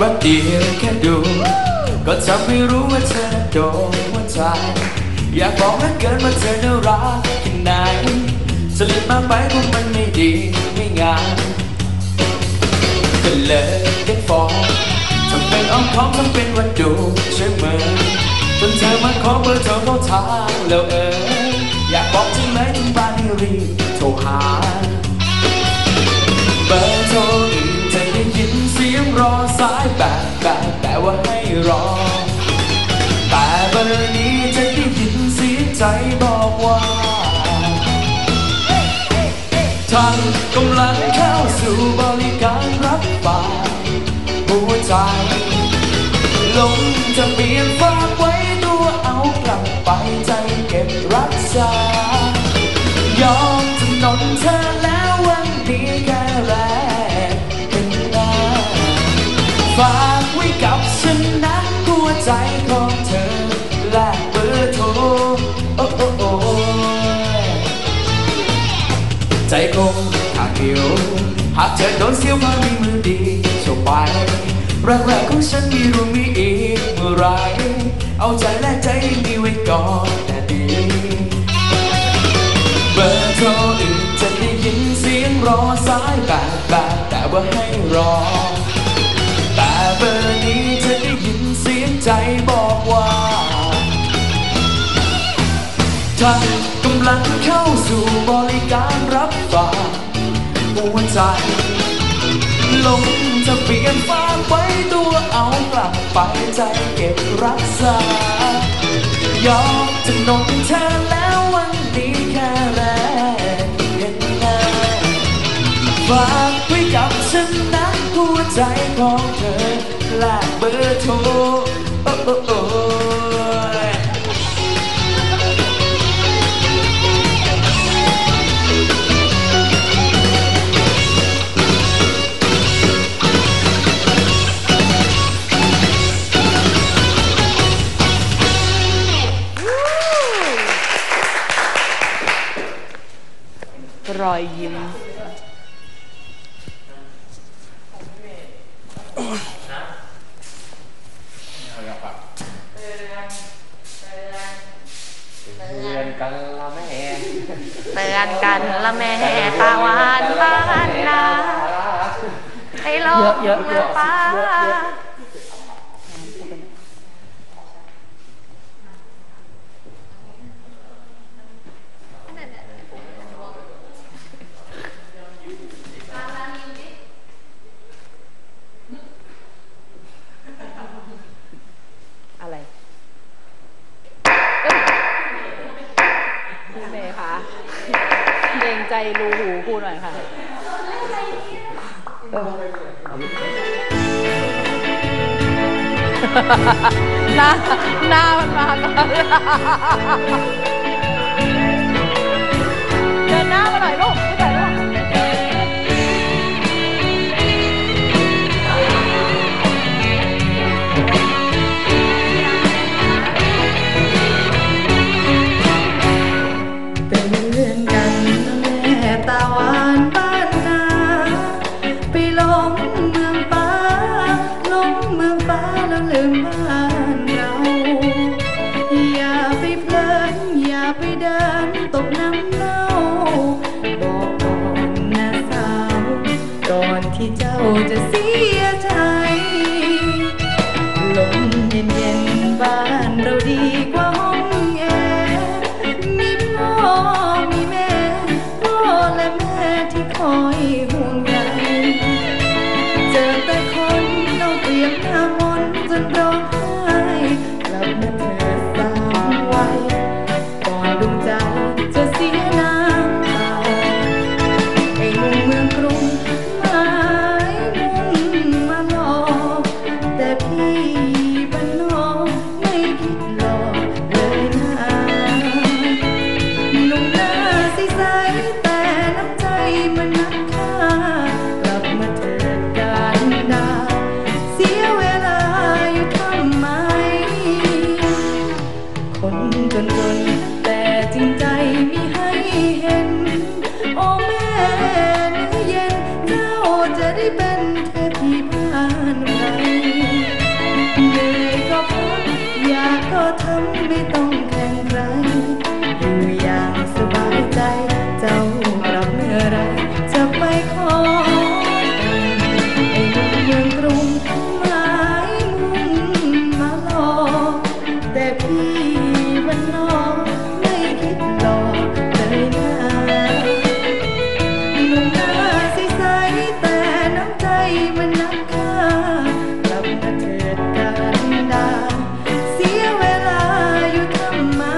วัดเดียวแค่ดูก็ทำให้รู้ว่าเธอโดนหัวใจอยากบอกเหลือเกินว่าเธอน่ารักแค่ไหนสลิดมากไปก็มันไม่ดีไม่งามก็เลยได้ฟ้องทำเป็นอ้อมค้อมทำเป็นว่าดูใช่ไหมจนเธอมาขอเบอร์เธอเข้าทางแล้วอยากบอกจริงไหมถึงบ้านให้รีบโทรหาเบอร์โทรอื่นจะได้ยินเสียงรอสายแต่ว่าให้รอแต่เบอร์นี้จะได้ยินเสียงใจบอกว่าท่านกำลังเข้าสู่บริการรับฝากหัวใจลงจะเปลี่ยนฝากไว้ตัวเอากลับไปใจเก็บรักษายอมจำนนเธอแล้ววันนี้แค่แรกเป็นหน้าฝากไว้กับฉันนะหัวใจของเธอแลกเบอร์โทรใจคงขาดเดียวหากเธอโดนเสียวมามีมือดีโชคไปรักแรกของฉันมีรู้มีอีกเมื่อไรเอาใจแลกใจมีไว้ก่อนแต่ดีเบอร์โทรอื่นจะได้ยินเสียงรอสายแต่ว่าให้รอแต่เบอร์นี้จะได้ยินเสียงใจบอกว่าท่านกำลังเข้าสู่บริการรับฝากหัวใจลงจะเปลี่ยนฝากไว้ตัวเอากลับไปใจเก็บรักษายอมจำนนเธอแล้ววันนี้แค่แรกเห็นหน้าฝากไว้กับฉันนะหัวใจของเธอแลกเบอร์โทรรอยยิ้มเตือนกันละแม่เตือนกันละแม่ตาหวานบ้านนาให้ลงเมื่อป้าอะไรพี่เมย์คะเกรงใจรูหูพูดหน่อยค่ะหน้ามันมาก่อนเดินหน้ามาหน่อยลูกไม่ถ่ายลูกตาหวานบ้านนาไปหลงเมืองฟ้าหลงเมืองฟ้าแล้วลืมบ้านเราอย่าไปเพลินอย่าไปเดินตกน้ำเน่าบอกก่อนนะสาวก่อนที่เจ้าจะเสียใจลมเย็นๆบ้านเราดีกว่าห้องแอร์มีพ่อมีแม่และแม่ที่คอยห่วงใยเจอแต่คนต้องเตรียมหน้ามนต์จนร้องไห้กลับมาเถิดสาววัยก่อนดวงใจจะเสียน้ำตาไอ้หนุ่มเมืองกรุงหมายมุ่งมาหลอกแต่พี่บ้านนอกไม่คิดหลอกเลยนะหนุ่มหน้าใสๆแต่น้ำใจมันนักฆ่ากลับมาเถิดกันดาเสียเวลาอยู่ทำไมคนจนแต่จริงใจมีให้เห็นโอ้แม่เนื้อเย็นเจ้าจะได้เป็นเทพีบ้านใครก็ทำไม่ต้องแข่งใครอยู่อย่างสบายใจเจ้ากลับเมื่อไรจะไปขอไอ้หนุ่มเมืองกรุงหมายมุ่งมาหลอกแต่พี่มันนอกไม่คิดหลอกเลยนะหนุ่มหน้าใสๆแต่น้ำใจมันนักฆ่ากลับมาเถิดกันดาเสียเวลาอยู่ทำไม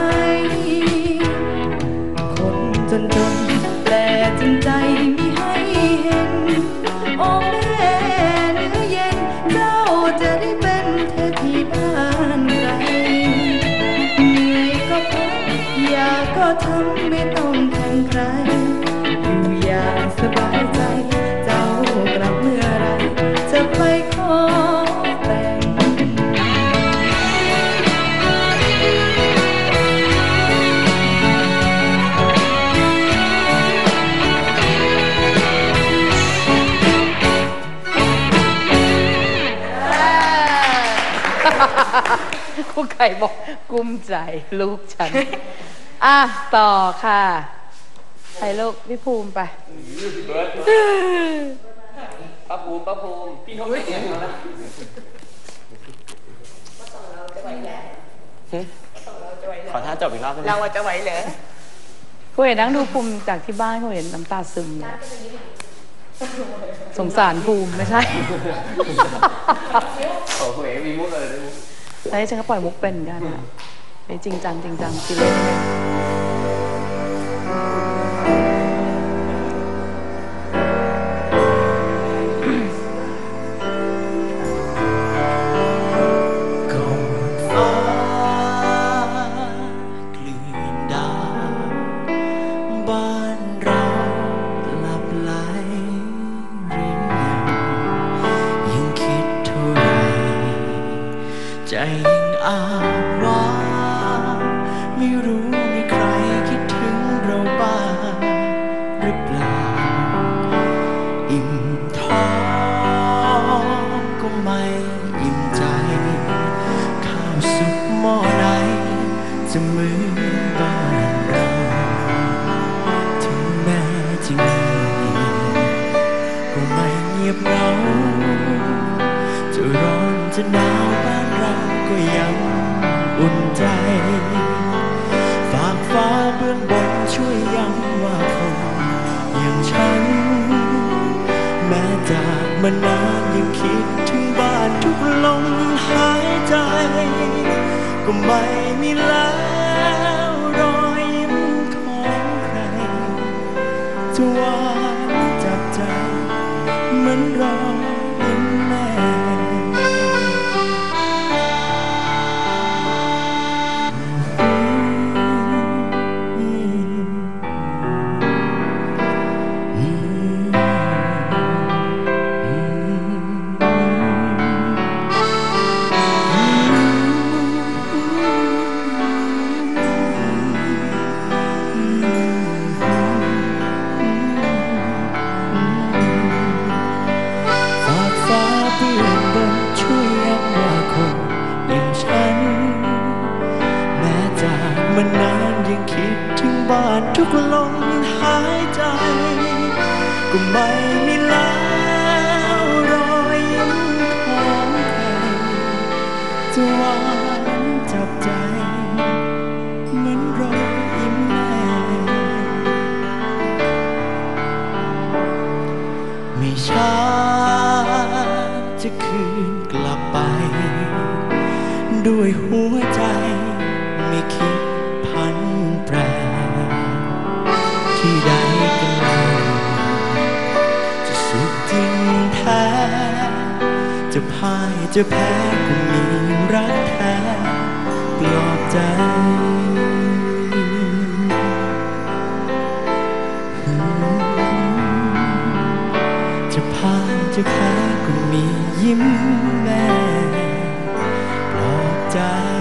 คนจนแปลจนใจมีให้เห็นโอ้แม่เนื้อเย็นเจ้าจะได้เป็นเทพีบ้านใครเหนื่อยก็พักอยากก็ทำไม่ต้องแข่งใครอยู่อย่างสบายใจเจ้ากลับเมื่อไรจะไปขอแต่งครูไก่บอกกุ้มใจลูกฉันอ่ะต่อค่ะใครลูกพี่ภูมิไปป้าภูมิพี่เขาไม่เสียงแล้วขอท่าจบอีกรอบได้ไหมเราจะไหวเหรอครูเห็นนั่งดูภูมิจากที่บ้านครูเห็นน้ำตาซึมเลยสงสารภูมิไม่ใช่โอ้โหมีมุกอะไรด้วยมุกใช่ฉันก็ปล่อยมุกเป็นกันอ่ะจริงจังจริงเล่นใจยิ่งอ้างว้างไม่รู้มีใครคิดถึงเราบ้างหรือเปล่าอิ่มท้องก็ไม่อิ่มใจข้าวสุกหม้อไหนจะเหมือนบ้านเราถึงแม้จะมีก็ไม่เงียบเหงาจะร้อนจะหนาวบ้านเราก็ยังอุ่นใจฝากฟ้าเบื้องบนช่วยย้ำว่าคนอย่างฉันแม้จากมานานยังคิดถึงบ้านทุกลมหายใจก็ไม่มีแล้วรอยยิ้มของใครจะหวานจับใจเหมือนรอยยิ้มแม่มันนานยังคิดถึงบ้านทุกลมหายใจก็ไม่มีแล้วรอยยิ้มของใครจะหวานจับใจเหมือนรอยยิ้มแม่ไม่ช้าจะคืนกลับไปด้วยหัวใจไม่คิดพันแปรที่ใดกันจะสุขจริงแท้จะพ่ายจะแพ้ก็มีรักแท้ปลอบใจจะพ่ายจะแพ้ก็มียิ้มแม่ปลอบใจ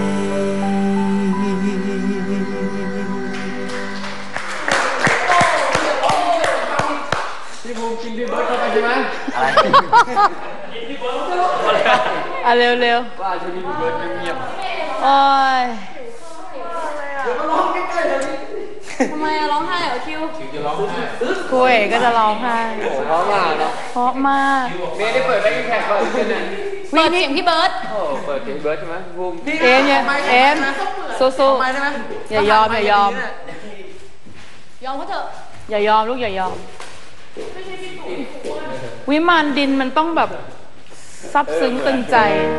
พี่ภูมิกินพี่เบิร์ดเข้าไปใช่ไหมอะไรกินพี่เบิร์ดเร็วว่าช่วงนี้พี่เบิร์ดเงียบโอ้ยทำไมอะร้องไห้เหรอคิวคุยก็จะร้องไห้โอ้โหเพราะว่าเนาะเพราะมากเมย์ได้เปิดแบ็คแท็กก่อนเป็นอ่ะเปิดเสียงพี่เบิร์ดโอ้เปิดเพลงเบิร์ดใช่ไหมบูมเอ็มสู้ๆอย่ายอมยอมเขาเถอะอย่ายอมลูกอย่ายอม วิมานดินมันต้องแบบซับซึ้งตึงใจ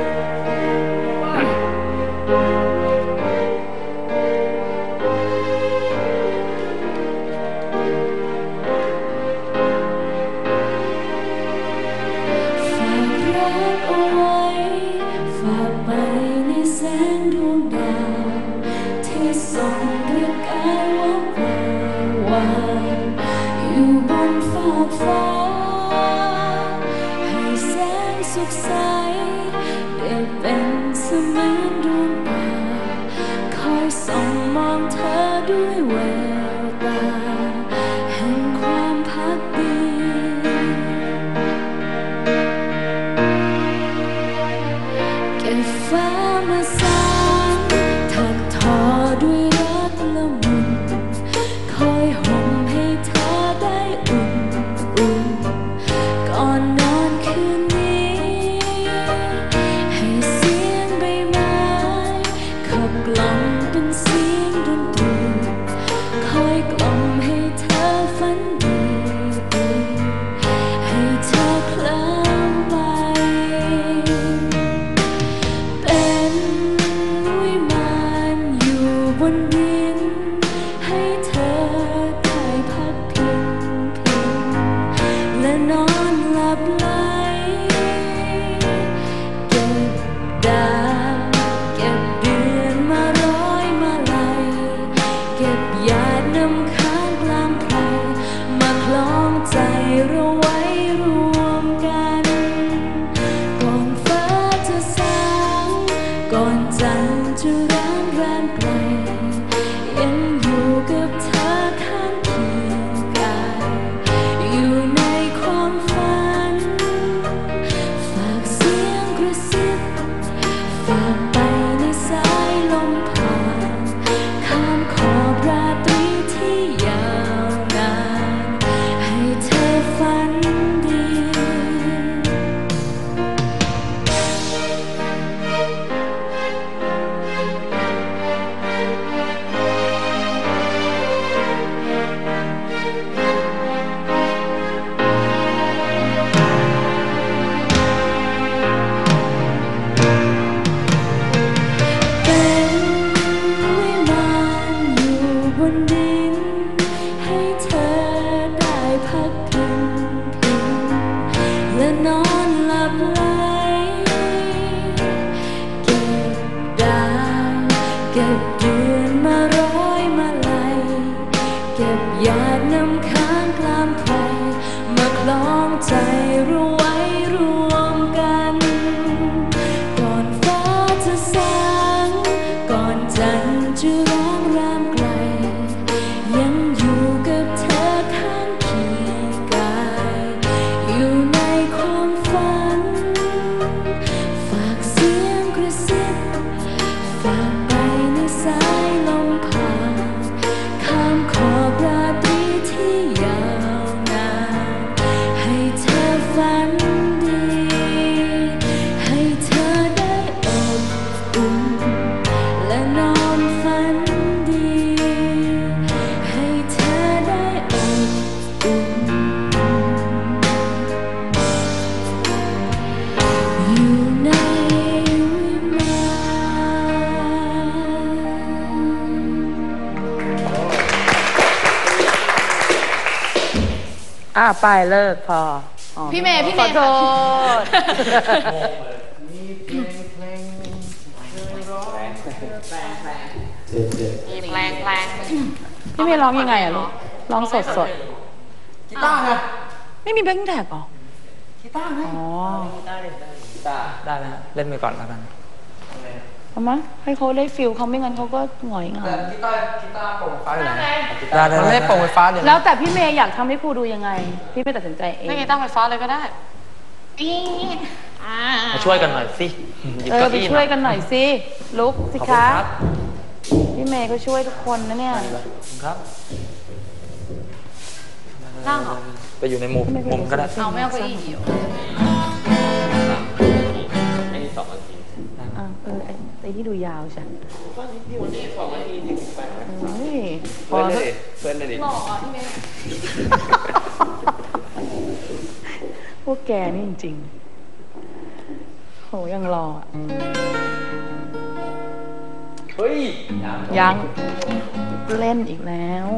ไปเลิกพอพี่เมย์ขอโทษแรงพี่เมย์ร้องยังไงอะลูกร้องสดกีตาร์ไงไม่มีแบ็คแท็กหรอกีตาร์ไงอ๋อกีตาร์ได้แล้วเล่นไปก่อนแล้วกันเอามาให้เขาได้ฟิลเขาไม่งั้นเขาก็หงอยเหงากีตาร์โปร่งไฟอยู่ไหนมันไม่โปร่งไฟฟ้าเลยแล้วแต่พี่เมย์อยากทำให้ครูดูยังไงพี่เมย์ตัดสินใจเองไม่กีตาร์ไฟฟ้าเลยก็ได้โชช่วยกันหน่อยสิไปช่วยกันหน่อยสิลุกสิคะพี่เมย์ก็ช่วยทุกคนนะเนี่ยครับนั่งเหรอไปอยู่ในมุมก็ได้เอาไม่เอาไปอีกเดี๋ยวให้2 นาทีไอ้ที่ดูยาวใช่วันนี้2 นาทีพอเลยเพื่อนเลยดิหล่อพี่เมย์พวกแกนี่จริงๆโหยังรอเฮ้ยยังเล่นอีกแล้ว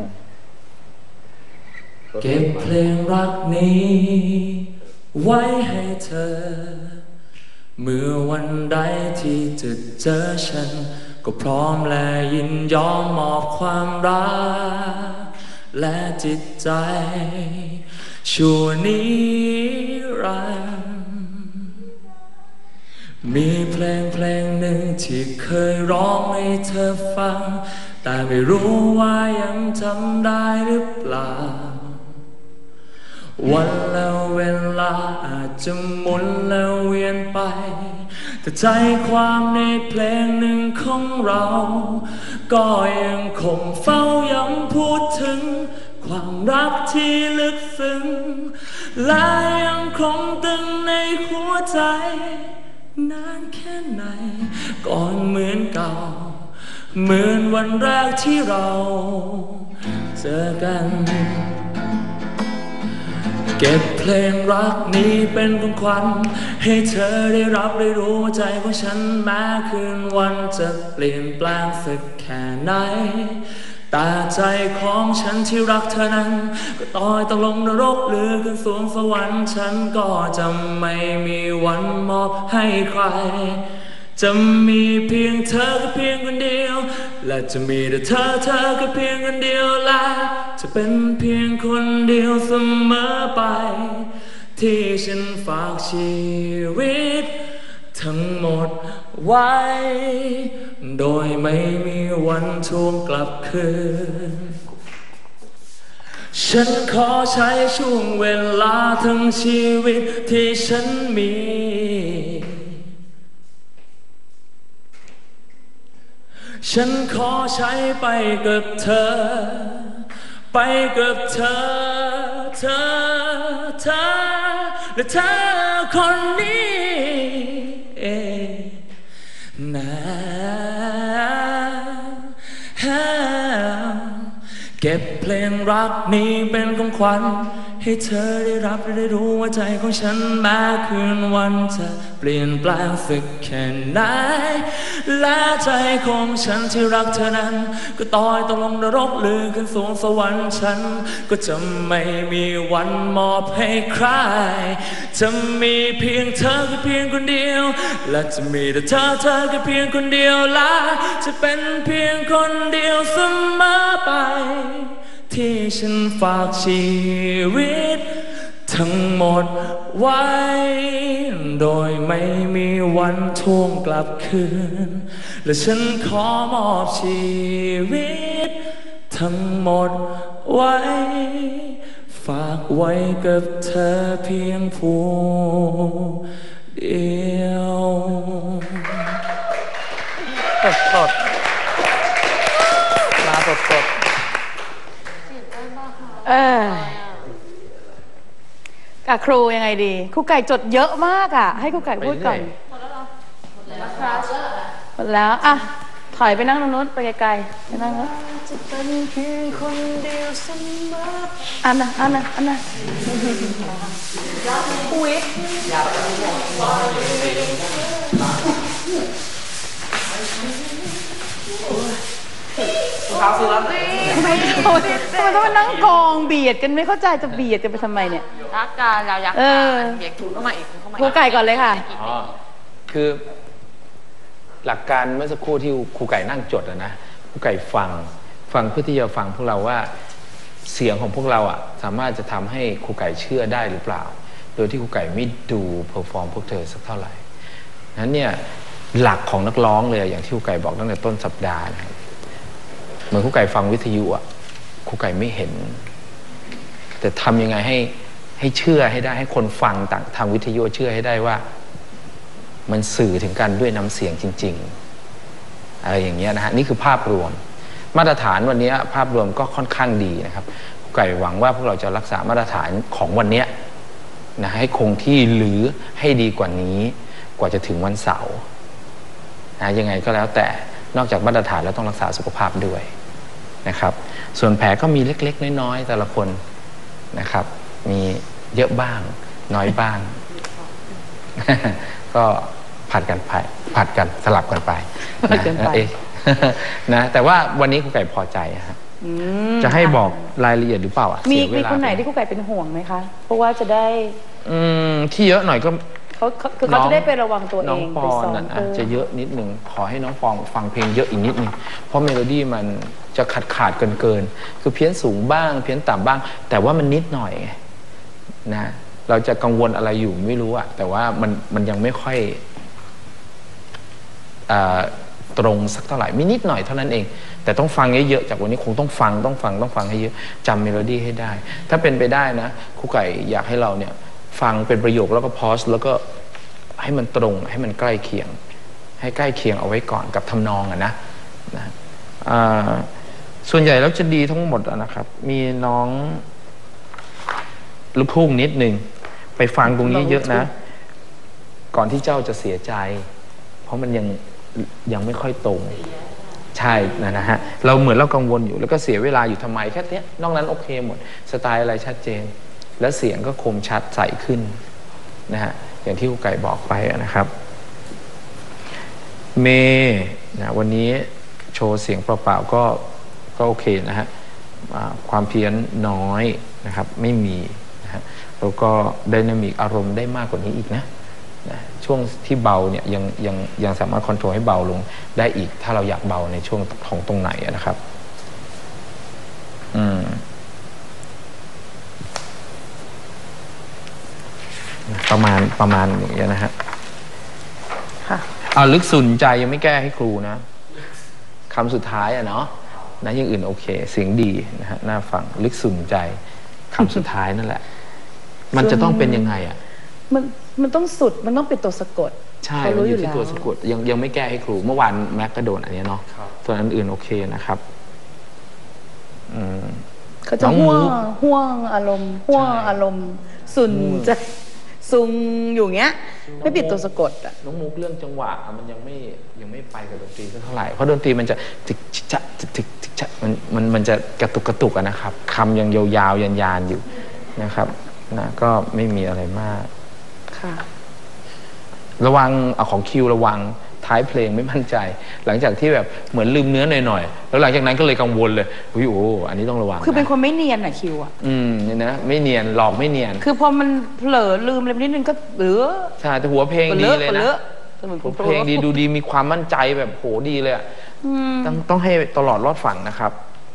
เก็บเพลงรักนี้ไว้ให้เธอเมื่อวันใดที่จะเจอฉันก็พร้อมและยินยอมมอบความรักและจิตใจชั่วนิรันดร์มีเพลงหนึ่งที่เคยร้องให้เธอฟังแต่ไม่รู้ว่ายังจำได้หรือเปล่าวันและเวลาอาจจะหมุนและเวียนไปแต่ใจความในเพลงหนึ่งของเราก็ยังคงเฝ้าย้ำพูดถึงความรักที่ลึกซึ้งและยังคงตึงในหัวใจนานแค่ไหนก่อนเหมือนเก่าเหมือนวันแรกที่เราเจอกันเก็บเพลงรักนี้เป็นของขวัญให้เธอได้รับได้รู้ว่าใจของฉันแม้คืนวันจะเปลี่ยนแปลงสักแค่ไหนแต่ใจของฉันที่รักเธอนั้นก็ต่อต้องลงนรกหรือขึ้นสวงสวรรค์ฉันก็จะไม่มีวันมอบให้ใครจะมีเพียงเธอแค่เพียงคนเดียวและจะมีแต่เธอแค่เพียงคนเดียวและจะเป็นเพียงคนเดียวเสมอไปที่ฉันฝากชีวิตทั้งหมดไว้โดยไม่มีวันทวงกลับคืนฉันขอใช้ช่วงเวลาทั้งชีวิตที่ฉันมีฉันขอใช้ไปกับเธอไปกับเธอและเธอคนนี้นะเก็บเพลงรักนี้เป็นของขวัญให้เธอได้รับและได้รู้ว่าใจของฉันแม้คืนวันจะเปลี่ยนแปลงสักแค่ไหนและใจของฉันที่รักเธอนั้นก็ต่อต้องลงนรกหรือขึ้นสวงสวรรค์ฉันก็จะไม่มีวันมอบให้ใครจะมีเพียงเธอแค่เพียงคนเดียวและจะมีแต่เธอแค่เพียงคนเดียวและจะเป็นเพียงคนเดียวเสมอไปที่ฉันฝากชีวิตทั้งหมดไว้โดยไม่มีวันทวงกลับคืนและฉันขอมอบชีวิตทั้งหมดไว้ฝากไว้กับเธอเพียงผู้เดียวสดมาสดกับครูยังไงดีครูไก่จดเยอะมากอ่ะให้ครูไก่พูดก่อนหมดแล้วหมดแล้วอ่ะถอยไปนั่งตรงนู้นไปไกลๆไปนั่งนู้นจะเป็นเพียงคนเดียวเสมออันน่ะอุ้ยเขาสิรับทำไมต้องมานั่งกองเบียดกันไม่เข้าใจจะเบียดกันไปทำไมเนี่ยรักกันเราอยากเบียดเข้ามาอีกครูไก่ก่อนเลยค่ะคือหลักการเมื่อสักครู่ที่ครูไก่นั่งจดนะครูไก่ฟังเพื่อที่จะฟังพวกเราว่าเสียงของพวกเราสามารถจะทำให้ครูไก่เชื่อได้หรือเปล่าโดยที่ครูไก่ไม่ดูเพอร์ฟอร์มพวกเธอสักเท่าไหร่นั้นเนี่ยหลักของนักร้องเลยอย่างที่ครูไก่บอกตั้งแต่ต้นสัปดาห์นะครับเหมือนครูไก่ฟังวิทยุครูไก่ไม่เห็นแต่ทำยังไงให้เชื่อให้ได้ให้คนฟังทางวิทยุเชื่อให้ได้ว่ามันสื่อถึงกันด้วยน้ำเสียงจริงๆอะไรอย่างเงี้ยนะฮะนี่คือภาพรวมมาตรฐานวันนี้ภาพรวมก็ค่อนข้างดีนะครับไก่หวังว่าพวกเราจะรักษามาตรฐานของวันนี้นะให้คงที่หรือให้ดีกว่านี้กว่าจะถึงวันเสาร์นะยังไงก็แล้วแต่นอกจากมาตรฐานแล้วต้องรักษาสุขภาพด้วยนะครับส่วนแผลก็มีเล็กๆน้อยๆแต่ละคนนะครับมีเยอะบ้างน้อยบ้าง ก็ผัดกันสลับกันไปนะแต่ว่าวันนี้ครูไก่พอใจฮะจะให้บอกรายละเอียดหรือเปล่ามีคนไหนที่ครูไก่เป็นห่วงไหมคะเพราะว่าจะได้ที่เยอะหน่อยก็เขาจะได้ไประวังตัวเองน้องปอนจะเยอะนิดนึงขอให้น้องปองฟังเพลงเยอะอีกนิดนึงเพราะเมโลดี้มันจะขาดเกินคือเพี้ยนสูงบ้างเพี้ยนต่ำบ้างแต่ว่ามันนิดหน่อยนะเราจะกังวลอะไรอยู่ไม่รู้อะแต่ว่ามันยังไม่ค่อยตรงสักเท่าไหร่มีนิดหน่อยเท่านั้นเองแต่ต้องฟังเยอะๆจากวันนี้คงต้องฟังให้เยอะจำเมโลดี้ให้ได้ถ้าเป็นไปได้นะครูไก่อยากให้เราเนี่ยฟังเป็นประโยคแล้วก็พอสแล้วก็ให้มันตรงให้มันใกล้เคียงให้ใกล้เคียงเอาไว้ก่อนกับทำนองนะส่วนใหญ่แล้วจะดีทั้งหมดนะครับมีน้องลูกทุ่งนิดนึงไปฟังตรงนี้เยอะนะก่อนที่เจ้าจะเสียใจเพราะมันยังไม่ค่อยตรงใช่นะฮะเราเหมือนเรากังวลอยู่แล้วก็เสียเวลาอยู่ทำไมแค่นี้นอกนั้นโอเคหมดสไตล์อะไรชัดเจนและเสียงก็คมชัดใสขึ้นนะฮะอย่างที่ครูไก่บอกไปนะครับเมย์นะวันนี้โชว์เสียงเปล่าๆก็โอเคนะฮะความเพี้ยนน้อยนะครับไม่มีนะฮะแล้วก็ไดนามิกอารมณ์ได้มากกว่านี้อีกนะช่วงที่เบาเนี่ยยังสามารถคอนโทรลให้เบาลงได้อีกถ้าเราอยากเบาในช่วงของตรงไหนนะครับประมาณอย่างนี้นะฮะค่ะลึกสุนใจยังไม่แก้ให้ครูนะคำสุดท้ายเนาะนะอย่างอื่นโอเคเสียงดีนะฮะน่าฟังลึกสุนใจคำสุดท้ายนั่นแหละมันจะต้องเป็นยังไงมันต้องสุดมันต้องเป็นตัวสะกดใช่มันอยู่ที่ตัวสะกดยังไม่แก้ให้ครูเมื่อวานแม็กก็โดนอันนี้เนาะส่วนอันอื่นโอเคนะครับเขาจะห่วงอารมณ์สุนใจซุงอยู่เงี้ยไม่ปิดตัวสะกดอ่ะน้องมุกเรื่องจังหวะมันยังไม่ไปกับดนตรีสักเท่าไหร่เพราะดนตรีมันจะจิกจะมันจะกระตุกนะครับคำยังยาวๆยานอยู่นะครับนะก็ไม่มีอะไรมากค่ะระวังของคิวระวังท้ายเพลงไม่มั่นใจหลังจากที่แบบเหมือนลืมเนื้อหน่อยๆแล้วหลังจากนั้นก็เลยกังวลเลยโอ้อันนี้ต้องระวังคือเป็นคนไม่เนียนคิวเนี่ยนะไม่เนียนหลอกไม่เนียนคือพอมันเผลอลืมอะไรนิดนึงก็ใช่แต่หัวเพลงดีเลยนะหัวเพลงดีดูดีมีความมั่นใจแบบโหดีเลยต้องให้ตลอดรอดฝั่งนะครับ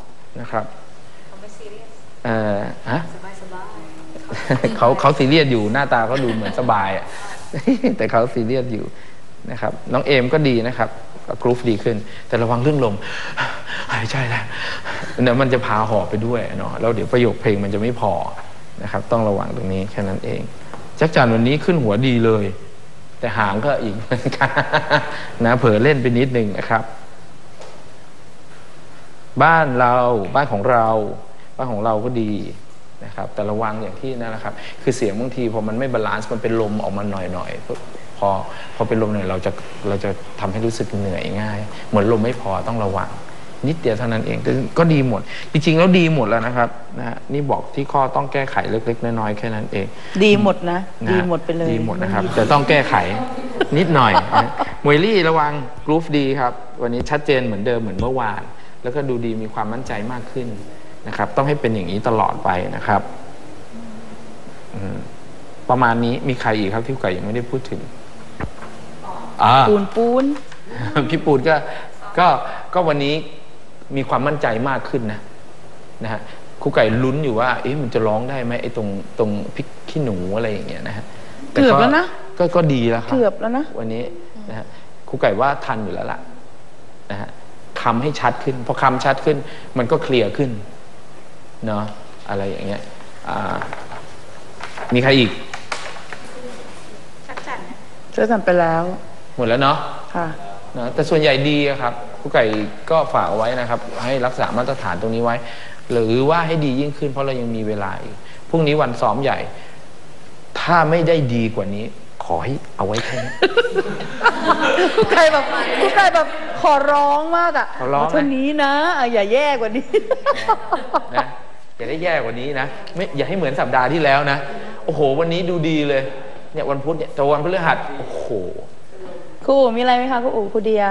เขาซีเรียสอยู่หน้าตาเขาดูเหมือนสบายแต่เขาซีเรียสอยู่นะครับน้องเอมก็ดีนะครับกรุ๊ปดีขึ้นแต่ระวังเรื่องลมหายใจแล้วเนี่ยมันจะพาหอบไปด้วยเนาะแล้วเดี๋ยวประโยคเพลงมันจะไม่พอนะครับต้องระวังตรงนี้แค่นั้นเองจักรจันทร์วันนี้ขึ้นหัวดีเลยแต่หางก็อีกนะเผลอเล่นไปนิดนึงนะครับบ้านของเราก็ดีนะครับแต่ระวังอย่างที่นั่นแหละครับคือเสียงบางทีพอมันไม่บาลานซ์มันเป็นลมออกมาหน่อยพอเป็นลมเนี่ยเราจะทำให้รู้สึกเหนื่อยง่ายเหมือนลมไม่พอต้องระวังนิดเดียวเท่านั้นเองก็ดีหมดจริงๆแล้วดีหมดแล้วนะครับนะนี่บอกที่ข้อต้องแก้ไขเล็กๆน้อยๆแค่นั้นเองดีหมดนะดีหมดไปเลยดีหมดนะครับแต่ต้องแก้ไขนิดหน่อยมวยลี่ระวังกรุ๊ปดีครับวันนี้ชัดเจนเหมือนเดิมเหมือนเมื่อวานแล้วก็ดูดีมีความมั่นใจมากขึ้นนะครับต้องให้เป็นอย่างนี้ตลอดไปนะครับประมาณนี้มีใครอีกครับที่ไก่ยังไม่ได้พูดถึงปูนพี่ปูนก็วันนี้มีความมั่นใจมากขึ้นนะฮะครูไก่ลุ้นอยู่ว่ามันจะร้องได้ไหมไอ้ตรงพริกขี้หนูอะไรอย่างเงี้ยนะฮะเกือบแล้วนะก็ดีแล้วครับเกือบแล้วนะวันนี้นะฮะครูไก่ว่าทันอยู่แล้วล่ะนะฮะคำให้ชัดขึ้นพอคำชัดขึ้นมันก็เคลียร์ขึ้นเนาะอะไรอย่างเงี้ยมีใครอีกเจอกันไปแล้วหมดแล้วเนาะค่ะนะแต่ส่วนใหญ่ดีอะครับครูไก่ก็ฝากเอาไว้นะครับให้รักษามาตรฐานตรงนี้ไว้ หรือว่าให้ดียิ่งขึ้นเพราะเรายังมีเวลาอีกพรุ่งนี้วันซ้อมใหญ่ ถ้าไม่ได้ดีกว่านี้ ขอให้เอาไว้แค่นี้ครูไก่แบบขอร้องมากอ่ะขอร้องนะเท่านี้นะอย่าแย่กว่านี้นะอย่าได้แย่กว่านี้นะไม่อย่าให้เหมือนสัปดาห์ที่แล้วนะโอ้โหวันนี้ดูดีเลยเนี่ยวันพุธเนี่ยแต่วันพฤหัสโอ้โหครูอู๋มีอะไรไหมคะครูอู๋ครูเดีย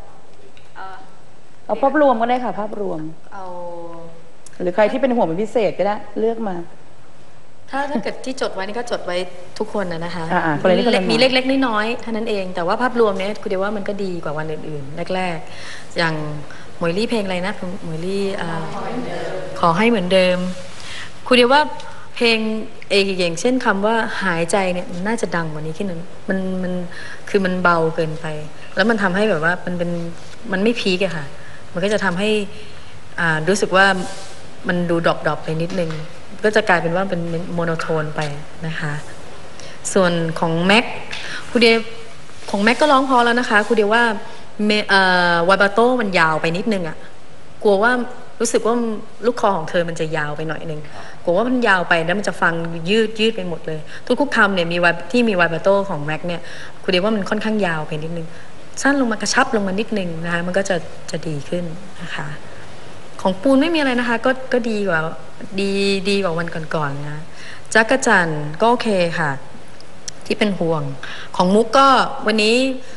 เอาภาพรวมก็ได้ค่ะภาพรวมเอาหรือใครที่เป็นห่วงเป็นพิเศษก็ได้เลือกมาถ้าเกิดที่จดไว้นี่ก็จดไว้ทุกคนนะคะคนละนิดคนละหน่อยมีเล็กๆน้อยๆเท่านั้นเองแต่ว่าภาพรวมเนี้ยคุณเดียว่ามันก็ดีกว่าวันอื่นๆแรกๆอย่างหมวยลี่เพลงอะไรนะหมวยลี่ขอให้เหมือนเดิมคุณเดียว่าเพลงอย่างเช่นคำว่าหายใจเนี่ยมันน่าจะดังกว่านี้ขึ้นนึงมันคือมันเบาเกินไป แล้วมันทำให้แบบว่ามันไม่พีกอะค่ะมันก็จะทำให้รู้สึกว่ามันดูดรอปไปนิดนึงก็จะกลายเป็นว่าเป็นโมโนโทนไปนะคะส่วนของแม็กครูเดียของแม็กก็ร้องพอแล้วนะคะครูเดียว่าวายบาโต้มันยาวไปนิดนึงอะกลัวว่ารู้สึกว่าลูกคอของเธอมันจะยาวไปหน่อยนึงกลัวว่ามันยาวไปแล้วมันจะฟังยืดไปหมดเลยทุกคำเนี่ยที่มีวายบาโต้ของแม็กเนี่ยครูเดียว่ามันค่อนข้างยาวไปนิดนึงสั้นลงมากระชับลงมานิดนึงนะคะมันก็จะดีขึ้นนะคะของปูนไม่มีอะไรนะคะก็ดีกว่าดีกว่าวันก่อนๆนะจักรจันทร์ก็โอเคค่ะที่เป็นห่วงของมุกก็วันนี้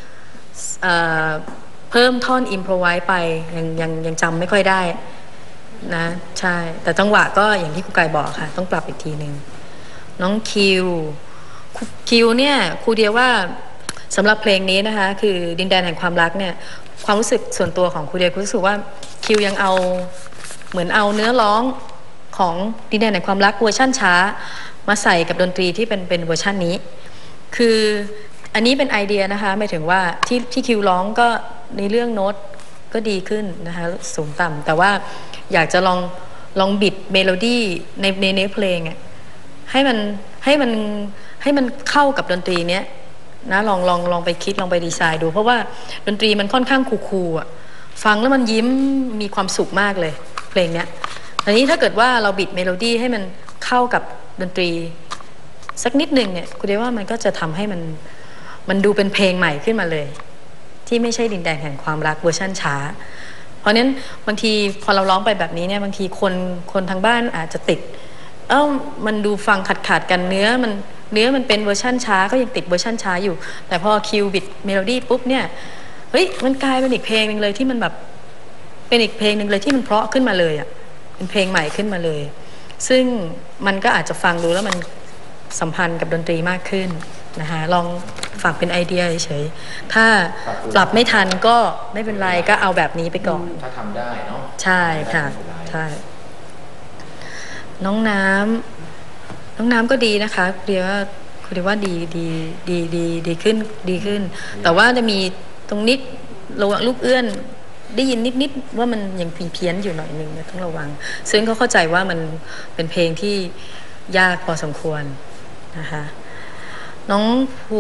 เพิ่มท่อนอิมโพรไวส์ไปยังจำไม่ค่อยได้นะใช่แต่จังหวะก็อย่างที่ครูไก่บอกค่ะต้องปรับอีกทีหนึ่งน้องคิวเนี่ยครูเดียว่าสำหรับเพลงนี้นะคะคือดินแดนแห่งความรักเนี่ยความรู้สึกส่วนตัวของครูเดียรู้สึกว่าคิวยังเหมือนเอาเนื้อร้องของดินแดนแห่งความรักเวอร์ชั่นช้ามาใส่กับดนตรีที่เป็นเวอร์ชันนี้คืออันนี้เป็นไอเดียนะคะหมายถึงว่าที่คิวร้องก็ในเรื่องโน้ตก็ดีขึ้นนะคะสูงต่ำแต่ว่าอยากจะลองบิดเมโลดี้ในเนื้อเพลงให้มันเข้ากับดนตรีเนี้ยนะลองไปคิดลองไปดีไซน์ดูเพราะว่าดนตรีมันค่อนข้างคูลๆอ่ะฟังแล้วมันยิ้มมีความสุขมากเลยเพลงเนี้ยอันนี้ถ้าเกิดว่าเราบิดเมโลดี้ให้มันเข้ากับดนตรีสักนิดหนึ่งเนี่ยคุณเดว่ามันก็จะทำให้มันดูเป็นเพลงใหม่ขึ้นมาเลยที่ไม่ใช่ดินแดนแห่งความรักเวอร์ชั่นช้าเพราะนั้นบางทีพอเราร้องไปแบบนี้เนี่ยบางทีคนทางบ้านอาจจะติดมันดูฟังขาดกันเนื้อมันเป็นเวอร์ชั่นช้าก็ยังติดเวอร์ชั่นช้าอยู่แต่พอคิวบิดเมโลดี้ปุ๊บเนี่ยเฮ้ยมันกลายเป็นอีกเพลงนึงเลยที่มันแบบเป็นอีกเพลงนึงเลยที่มันเพราะขึ้นมาเลยอ่ะเป็นเพลงใหม่ขึ้นมาเลยซึ่งมันก็อาจจะฟังดูแล้วมันสัมพันธ์กับดนตรีมากขึ้นนะคะลองฝากเป็นไอเดียเฉยๆถ้าปรับไม่ทันก็ไม่เป็นไรก็เอาแบบนี้ไปก่อนถ้าทำได้เนาะใช่ค่ะใช่น้องน้ำก็ดีนะคะเรียกว่าดีขึ้นแต่ว่าจะมีตรงนิดระวังลูกเอื้อนได้ยินนิดว่ามันยังเพี้ยนอยู่หน่อยนึงต้องระวังซึ่งเขาเข้าใจว่ามันเป็นเพลงที่ยากพอสมควรนะคะน้องภู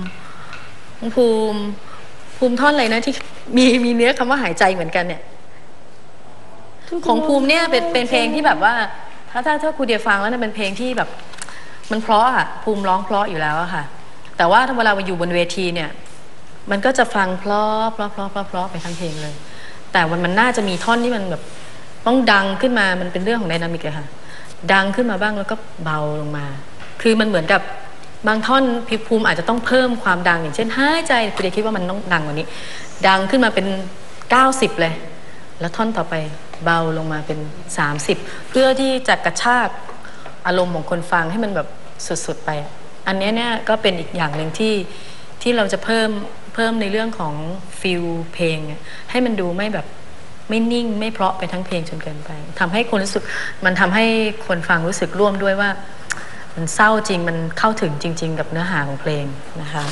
มิท่อนอะไรนะที่มีเนื้อคำว่าหายใจเหมือนกันเนี่ยของภูมิเนี่ยเป็นเพลงที่แบบว่าถ้าครูเดียฟังแล้วเนี่ยเป็นเพลงที่แบบมันเพราะอะภูมิร้องเพราะอยู่แล้วอะค่ะแต่ว่าเวลาอยู่บนเวทีเนี่ยมันก็จะฟังเพราะไปทั้งเพลงเลยแต่มันน่าจะมีท่อนที่มันแบบต้องดังขึ้นมามันเป็นเรื่องของไดนามิกอะค่ะดังขึ้นมาบ้างแล้วก็เบาลงมาคือมันเหมือนกับบางท่อนพิภูมิอาจจะต้องเพิ่มความดังอย่างเช่นหายใจคุณเดียคิดว่ามันต้องดังกว่านี้ดังขึ้นมาเป็น90เลยแล้วท่อนต่อไปเบาลงมาเป็น30เพื่อที่จะกระชากอารมณ์ของคนฟังให้มันแบบสุดๆไปอันนี้เนี่ยก็เป็นอีกอย่างหนึ่งที่เราจะเพิ่มในเรื่องของฟีลเพลงให้มันดูไม่นิ่งไม่เพราะไปทั้งเพลงจนเกินไปทำให้คนรู้สึกมันทำให้คนฟังรู้สึกร่วมด้วยว่ามันเศร้าจริงมันเข้าถึงจริงๆกับเนื้อหาของเพลงนะคะ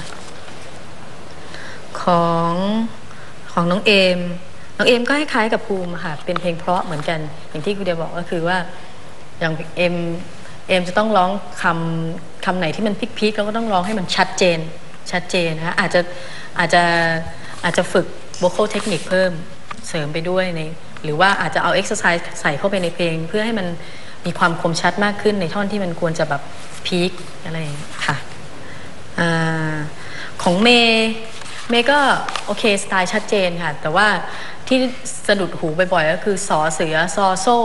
ของน้องเอมก็คล้ายๆกับภูมิค่ะเป็นเพลงเพราะเหมือนกันอย่างที่คุณเดียบอกก็คือว่าอย่างเอมจะต้องร้องคำไหนที่มันพลิกๆแล้วก็ต้องร้องให้มันชัดเจนชัดเจนนะคะอาจจะฝึก vocal technique เพิ่มเสริมไปด้วยในหรือว่าอาจจะเอา exercise ใส่เข้าไปในเพลงเพื่อให้มันมีความคมชัดมากขึ้นในท่อนที่มันควรจะแบบพีคอะไรค่ะของเมย์ก็โอเคสไตล์ชัดเจนค่ะแต่ว่าที่สะดุดหูบ่อยๆก็คือสอเสือซอโซ่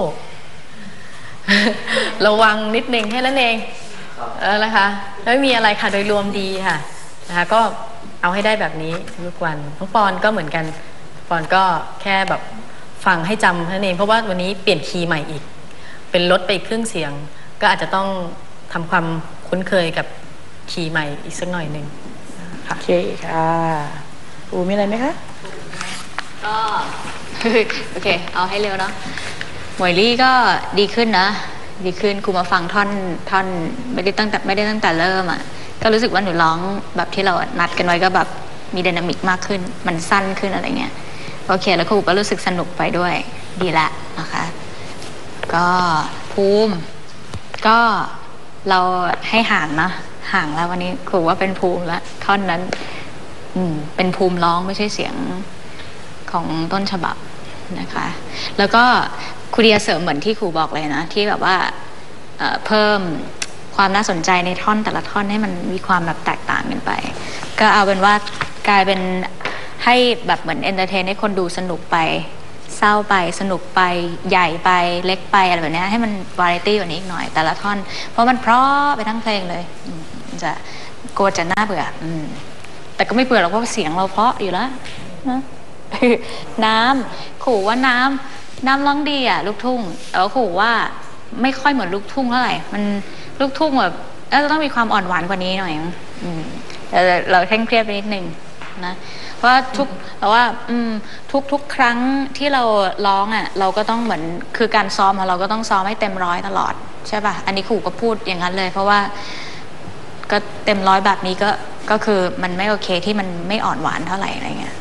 ระวังนิดนึงแค่นั้นเองนะคะไม่มีอะไรค่ะโดยรวมดีค่ะนะคะก็เอาให้ได้แบบนี้ทุกวันน้องปอนก็เหมือนกันปอนก็แค่แบบฟังให้จำนั่นเองเพราะว่าวันนี้เปลี่ยนคีย์ใหม่อีกเป็นลดไปครึ่งเสียงก็อาจจะต้องทำความคุ้นเคยกับคีย์ใหม่อีกสักหน่อยหนึ่งโอเคค่ะอูมีอะไรไหมคะก็ โอเคเอาให้เร็วเนาะหมวยลี่ก็ดีขึ้นนะดีขึ้นครูมาฟังท่อนไม่ได้ตั้งแต่เริ่มอ่ะก็รู้สึกว่าหนูร้องแบบที่เรานัดกันไว้ก็แบบมีไดนามิกมากขึ้นมันสั้นขึ้นอะไรเงี้ยโอเคแล้วครูก็รู้สึกสนุกไปด้วยดีละนะคะก็ภูมิก็เราให้ห่างนะห่างแล้ววันนี้ครูว่าเป็นภูมิแล้วท่อนนั้นเป็นภูมิร้องไม่ใช่เสียงของต้นฉบับนะคะแล้วก็ครูเดียเสริมเหมือนที่ครูบอกเลยนะที่แบบว่าเพิ่มความน่าสนใจในท่อนแต่ละท่อนให้มันมีความแบบแตกต่างกันไปก็เอาเป็นว่ากลายเป็นให้แบบเหมือนเอนเตอร์เทนให้คนดูสนุกไปเศร้าไปสนุกไปใหญ่ไปเล็กไปอะไรแบบนี้ให้มันวาไรตี้กว่านี้อีกหน่อยแต่ละท่อนเพราะมันเพราะไปทั้งเพลงเลยจะกลัวจะน่าเบื่อแต่ก็ไม่เบื่อหรอกเพราะเสียงเราเพราะอยู่แล้วนะน้ำขู่ว่าน้ำร้องดีอ่ะลูกทุ่งขู่ว่าไม่ค่อยเหมือนลูกทุ่งเท่าไหร่มันลูกทุ่งแบบจะต้องมีความอ่อนหวานกว่านี้หน่อยแต่เราเคร่งเครียดไปนิดนึงนะเพราะทุกครั้งที่เราร้องอ่ะเราก็ต้องเหมือนคือการซ้อมของเราก็ต้องซ้อมให้เต็ม100ตลอดใช่ป่ะอันนี้ขู่ก็พูดอย่างนั้นเลยเพราะว่าก็เต็ม100แบบนี้ก็คือมันไม่โอเคที่มันไม่อ่อนหวานเท่าไหร่อะไรเงี้ย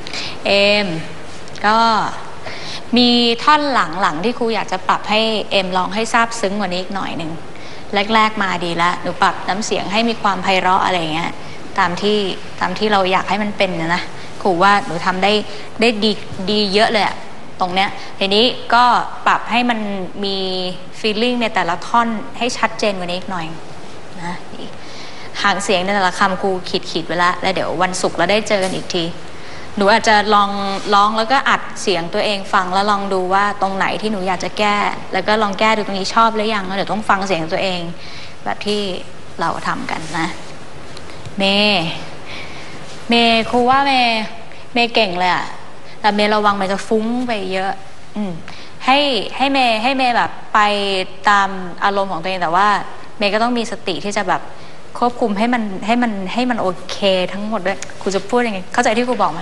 ก็มีท่อนหลังที่ครูอยากจะปรับให้ร้องให้ซาบซึ้งกว่านี้อีกหน่อยหนึ่งแรกมาดีแล้วหนูปรับน้ำเสียงให้มีความไพเราะอะไรเงี้ยตามที่เราอยากให้มันเป็นนะครูว่าหนูทำได้ดีเยอะเลยอะตรงเนี้ยทีนี้ก็ปรับให้มันมีฟีลลิ่งในแต่ละท่อนให้ชัดเจนกว่านี้อีกหน่อยนะหางเสียงในแต่ละคำครูขีดไว้แล้วเดี๋ยววันศุกร์เราได้เจอกันอีกทีหนูอาจจะลองร้องแล้วก็อัดเสียงตัวเองฟังแล้วลองดูว่าตรงไหนที่หนูอยากจะแก้แล้วก็ลองแก้ดูตรงนี้ชอบหรือยังแล้วเดี๋ยวต้องฟังเสียงตัวเองแบบที่เราทำกันนะเมย์ครูว่าเมย์เก่งเลยอะแต่เมย์ระวังมันจะฟุ้งไปเยอะให้เมย์แบบไปตามอารมณ์ของตัวเองแต่ว่าเมย์ก็ต้องมีสติที่จะแบบควบคุมให้มันโอเคทั้งหมดด้วยครูจะพูดยังไงเข้าใจที่ครูบอกไหม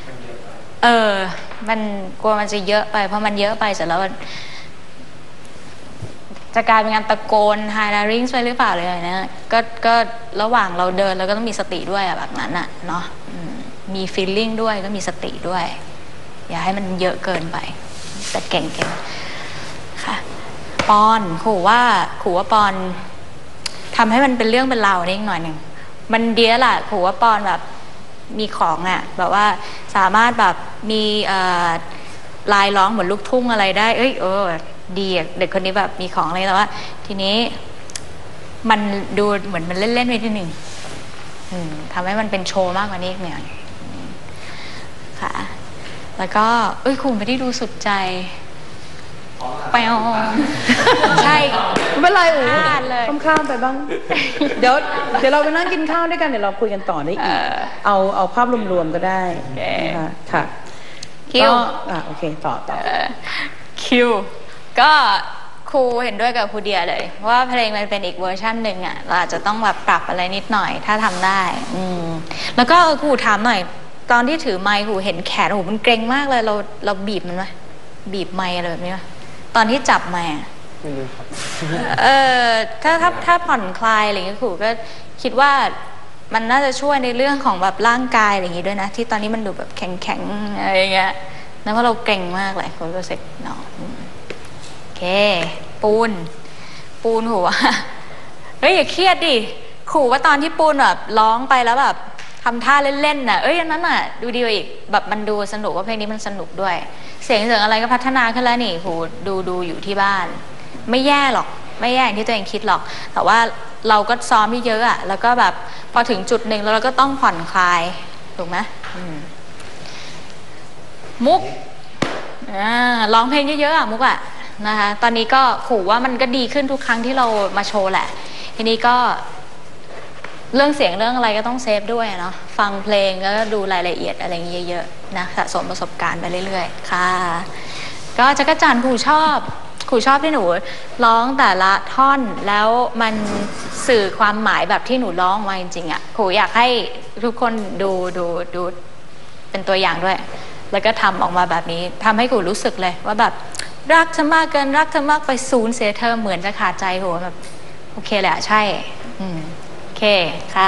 มันกลัวมันจะเยอะไปเพราะมันเยอะไปเสร็จแล้วจะกลายเป็นงานตะโกนไฮไลท์ริงส์ไปหรือเปล่าเลยนะก็ระหว่างเราเดินเราก็ต้องมีสติด้วยแบบนั้นน่ะเนาะมีฟีลลิ่งด้วยก็มีสติด้วยอย่าให้มันเยอะเกินไปแต่เก่งค่ะปอนขู่ว่าปอนทำให้มันเป็นเรื่องเป็นราวนิดหน่อยหนึ่งมันเดียแหละขู่ว่าปอนแบบมีของอ่ะแบบว่าสามารถแบบมีลายร้องเหมือนลูกทุ่งอะไรได้ดีเด็กคนนี้แบบมีของอะไรแต่ว่าทีนี้มันดูเหมือนมันเล่นๆไปทีหนึ่งทำให้มันเป็นโชว์มากกว่านี้อีกหน่อยค่ะแล้วก็ครูไม่ได้ดูสุดใจไปใช่ไม่เป็นไรข้ามไปบ้างเดี๋ยวเราไปนั่งกินข้าวด้วยกันเดี๋ยวเราคุยกันต่อได้อีกเอาภาพรวมๆก็ได้นะคะค่ะคิวโอเคต่อคิวก็ครูเห็นด้วยกับครูเดียเลยว่าเพลงมันเป็นอีกเวอร์ชันหนึ่งอ่ะเราอาจจะต้องแบบปรับอะไรนิดหน่อยถ้าทำได้แล้วก็ครูถามหน่อยตอนที่ถือไมค์ครูเห็นแขนมันเกร็งมากเลยเราบีบมันไหมบีบไมค์อะไรแบบนี้ไหมตอนที่จับไมค์ถ้าผ่อนคลายอะไรอย่างเงี้ยครูก็คิดว่ามันน่าจะช่วยในเรื่องของแบบร่างกายอะไรอย่างงี้ด้วยนะที่ตอนนี้มันดูแบบแข็งๆอะไรอย่างเงี้ยนะเพราะเราเกร็งมากเลยครูรู้สึกเนาะโอเคปูนหูว่าอย่าเครียดดิขู่ว่าตอนที่ปูนแบบร้องไปแล้วแบบทำท่าเล่นๆน่ะอันนั้นน่ะดูดีกว่าอีกแบบมันดูสนุกว่าเพลงนี้มันสนุกด้วยเสียงอะไรก็พัฒนาขึ้นแล้วนี่โหดูอยู่ที่บ้านไม่แย่หรอกไม่แย่อย่างที่ตัวเองคิดหรอกแต่ว่าเราก็ซ้อมเยอะๆอ่ะแล้วก็แบบพอถึงจุดหนึ่งแล้วเราก็ต้องผ่อนคลายถูกไหมมุกร้องเพลงเยอะๆอ่ะมุกอ่ะนะคะตอนนี้ก็ขู่ว่ามันก็ดีขึ้นทุกครั้งที่เรามาโชว์แหละทีนี้ก็เรื่องเสียงเรื่องอะไรก็ต้องเซฟด้วยเนาะฟังเพลงแล้วก็ดูรายละเอียดอะไรอย่างเงี้ยเยอะๆนะสะสมประสบการณ์ไปเรื่อยๆค่ะก็จักรจันทร์ครูชอบที่หนูร้องแต่ละท่อนแล้วมันสื่อความหมายแบบที่หนูร้องมาจริงๆอ่ะครูอยากให้ทุกคนดูเป็นตัวอย่างด้วยแล้วก็ทำออกมาแบบนี้ทำให้ครูรู้สึกเลยว่าแบบรักเธอมากเกินรักเธอมากไปสูญเสียเธอเหมือนจะขาดใจครูแบบโอเคแหละใช่โอเคค่ะ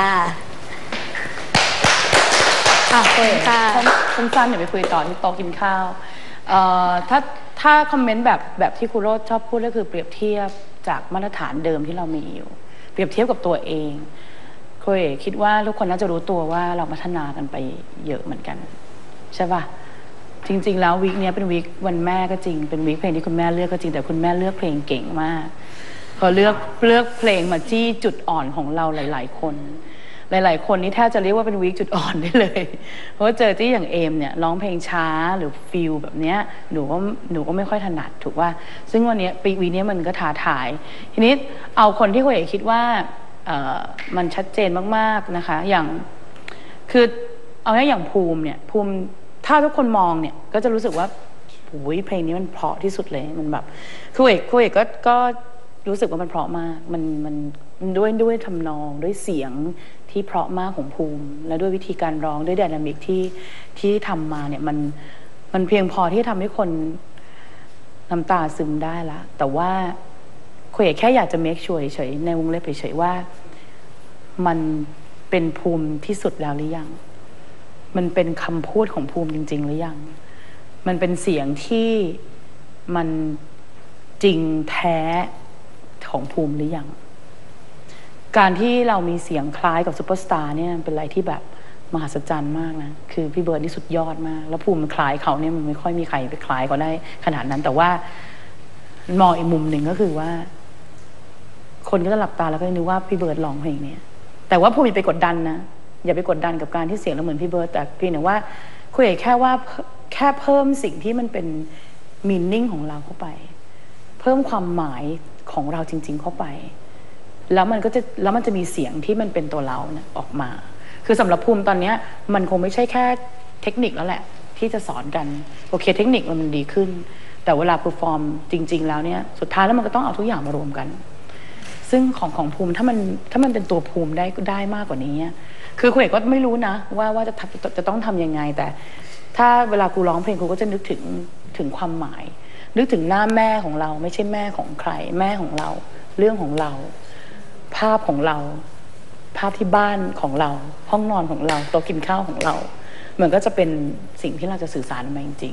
ค่ะสั้นๆเดี๋ยวไปคุยต่อที่โต๊ะกินข้าวถ้าคอมเมนต์แบบที่ครูโรจน์ชอบพูดก็คือเปรียบเทียบจากมาตรฐานเดิมที่เรามีอยู่เปรียบเทียบกับตัวเองครูคิดว่าทุกคนน่าจะรู้ตัวว่าเราพัฒนากันไปเยอะเหมือนกันใช่ป่ะจริงๆแล้ววีคนี้เป็นวีควันแม่ก็จริงเป็นวีคเพลงที่คุณแม่เลือกก็จริงแต่คุณแม่เลือกเพลงเก่งมากพอเลือกเพลงมาจี้จุดอ่อนของเราหลายๆคนนี่แทบจะเรียกว่าเป็นวีคจุดอ่อนได้เลยเพราะเจอที่อย่างเอมเนี่ยร้องเพลงช้าหรือฟิลแบบเนี้ยหนูก็ไม่ค่อยถนัดถูกว่าซึ่งวันนี้วีคนี้มันก็ท้าทายทีนี้เอาคนที่คุณเอกคิดว่ามันชัดเจนมากๆนะคะอย่างคือเอาง่ายอย่างภูมิถ้าทุกคนมองเนี่ยก็จะรู้สึกว่าโอ้ยเพลงนี้มันเพราะที่สุดเลยมันแบบครูเอกก็รู้สึกว่ามันเพราะมากมันด้วยทำนองด้วยเสียงที่เพราะมากของภูมิและด้วยวิธีการร้องด้วยไดนามิกที่ทำมาเนี่ยมันเพียงพอที่จะทำให้คนน้ำตาซึมได้ละแต่ว่าครูเอกแค่อยากจะ make sure เฉยในวงเล็บเฉยว่ามันเป็นภูมิที่สุดแล้วหรือยังมันเป็นคำพูดของภูมิจริงๆหรือยังมันเป็นเสียงที่มันจริงแท้ของภูมิหรือยังการที่เรามีเสียงคล้ายกับซุปเปอร์สตาร์เนี่ยเป็นอะไรที่แบบมหัศจรรย์มากนะคือพี่เบิร์ดนี่สุดยอดมากแล้วภูมิมันคล้ายเขาเนี่ยมันไม่ค่อยมีใครไปคล้ายเขาได้ขนาดนั้นแต่ว่ามองอีกมุมหนึ่งก็คือว่าคนก็จะหลับตาแล้วก็นึกว่าพี่เบิร์ดร้องเพลงนี้แต่ว่าภูมิไปกดดันนะอย่าไปกดดันกับการที่เสียงเราเหมือนพี่เบิร์ดแต่พี่เนี่ยว่าคุยแค่เพิ่มสิ่งที่มันเป็นมีนิ่งของเราเข้าไปเพิ่มความหมายของเราจริงๆเข้าไปแล้วมันจะมีเสียงที่มันเป็นตัวเราเนี่ยออกมาคือสำหรับภูมิตอนนี้มันคงไม่ใช่แค่เทคนิคแล้วแหละที่จะสอนกันโอเคเทคนิคมันดีขึ้นแต่เวลาเพอร์ฟอร์มจริงๆแล้วเนี่ยสุดท้ายแล้วมันก็ต้องเอาทุกอย่างมารวมกันซึ่งของภูมิถ้ามันเป็นตัวภูมิได้มากกว่านี้คือคุณเอกก็ไม่รู้นะว่าจะต้องทำยังไงแต่ถ้าเวลาครูร้องเพลงครูก็จะนึกถึงความหมายนึกถึงหน้าแม่ของเราไม่ใช่แม่ของใครแม่ของเราเรื่องของเราภาพของเราภาพที่บ้านของเราห้องนอนของเราโต๊ะกินข้าวของเรามันก็จะเป็นสิ่งที่เราจะสื่อสารมาจริง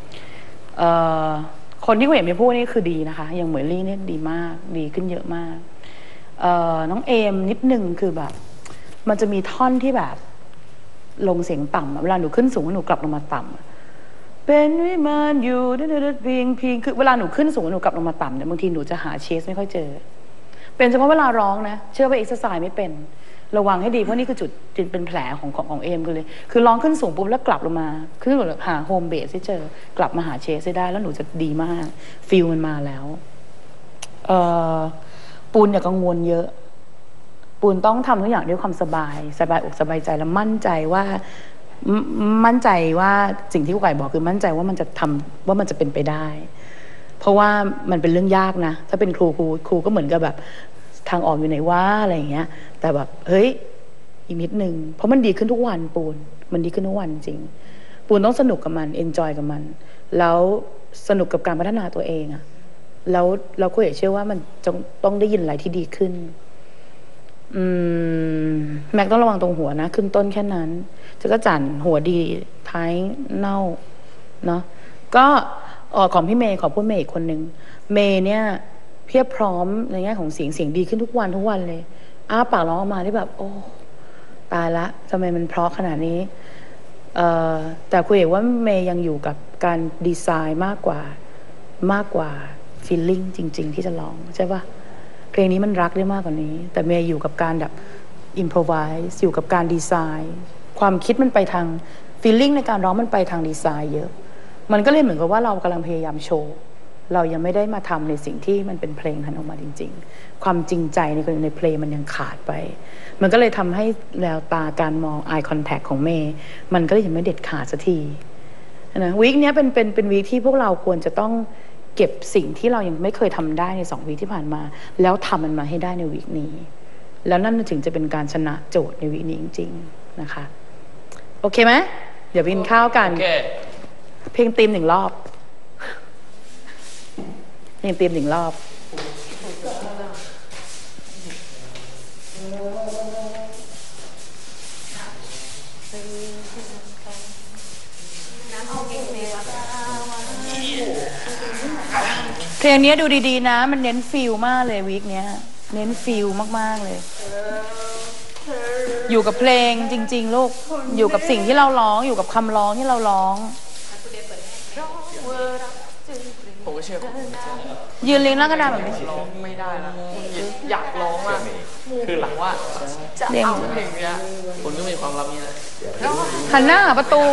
ๆคนที่คุณเอกไม่พูดนี่คือดีนะคะอย่างเหมยลี่นี่ดีมากดีขึ้นเยอะมากน้องเอมนิดนึงคือแบบมันจะมีท่อนที่แบบลงเสียงต่ำเวลาหนูขึ้นสูงหนูกลับลงมาต่ำเป็นวิมานอยู่พิงคือเวลาหนูขึ้นสูงหนูกลับลงมาต่ำเนี่ยบางทีหนูจะหาเชสไม่ค่อยเจอเป็นเฉพาะเวลาร้องนะเชื่อว่าเอ็กซ์ไซส์ไม่เป็นระวังให้ดีเพราะนี่คือจุดเป็นแผลของเอมคือเลยคือร้องขึ้นสูงปุ๊บแล้วกลับลงมาคือหาโฮมเบสให้เจอกลับมาหาเชสได้แล้วหนูจะดีมากฟิลมันมาแล้วปูนอย่ากังวลเยอะปูนต้องทำทุกอย่างด้วยความสบายอกสบายใจและมั่นใจว่าสิ่งที่ครูไก่บอกคือมั่นใจว่ามันจะทำว่ามันจะเป็นไปได้เพราะว่ามันเป็นเรื่องยากนะถ้าเป็นครูก็เหมือนกับแบบทางออกอยู่ไหนว่าอะไรอย่างเงี้ยแต่แบบเฮ้ยอีกนิดนึงเพราะมันดีขึ้นทุกวันปูนมันดีขึ้นทุกวันจริงปูนต้องสนุกกับมันเอนจอยกับมันแล้วสนุกกับการพัฒนาตัวเองอะแล้วเราก็เชื่อว่ามันต้องได้ยินอะไรที่ดีขึ้นแม็กต้องระวังตรงหัวนะขึ้นต้นแค่นั้นจักรจั่นหัวดีท้ายเน่าเนาะก็ของพี่เมย์ขอพูดเมย์อีกคนนึงเมย์เนี่ยเพียบพร้อมในแง่ของเสียงดีขึ้นทุกวันเลยอ้าปากร้องออกมาที่แบบโอ้ตายละทำไมมันเพราะขนาดนี้แต่คุยเอกว่าเมย์ยังอยู่กับการดีไซน์มากกว่าฟีลลิ่งจริงๆที่จะร้องใช่ปะเพลงนี้มันรักได้มากกว่านี้แต่เมย์อยู่กับการแบบอิมโพรไวส์อยู่กับการดีไซน์ความคิดมันไปทางฟีลลิ่งในการร้องมันไปทางดีไซน์เยอะมันก็เลยเหมือนกับว่าเรากำลังพยายามโชว์เรายังไม่ได้มาทำในสิ่งที่มันเป็นเพลงนั้นออกมาจริงๆความจริงใจในเพลงมันยังขาดไปมันก็เลยทำให้แววตาการมอง eye contact ของเมย์มันก็เลยยังไม่เด็ดขาดสักทีนะวีคนี้เป็นวีคที่พวกเราควรจะต้องเก็บสิ่งที่เรายังไม่เคยทำได้ใน2 วีคที่ผ่านมาแล้วทำมันมาให้ได้ในวีคนี้แล้วนั่นถึงจะเป็นการชนะโจทย์ในวีคนี้จริงๆนะคะโอเคไหมเดี๋ยวไปกินข้าวกันเพลงธีม1 รอบเพลงธีม1 รอบเพลงนี้ดูดีๆนะมันเน้นฟีลมากเลยวีคนี้เน้นฟีลมากๆเลยอยู่กับเพลงจริงๆลูกอยู่กับสิ่งที่เราร้องอยู่กับคำร้องที่เราร้องผมก็เชื่อยืนเรียงหน้ากระดานแบบนี้ร้องไม่ได้นะอยากร้องอ่ะคือหลังว่าจะเอาเพลงนี้คุณก็มีความลับนี้นะหันหน้าหาประตู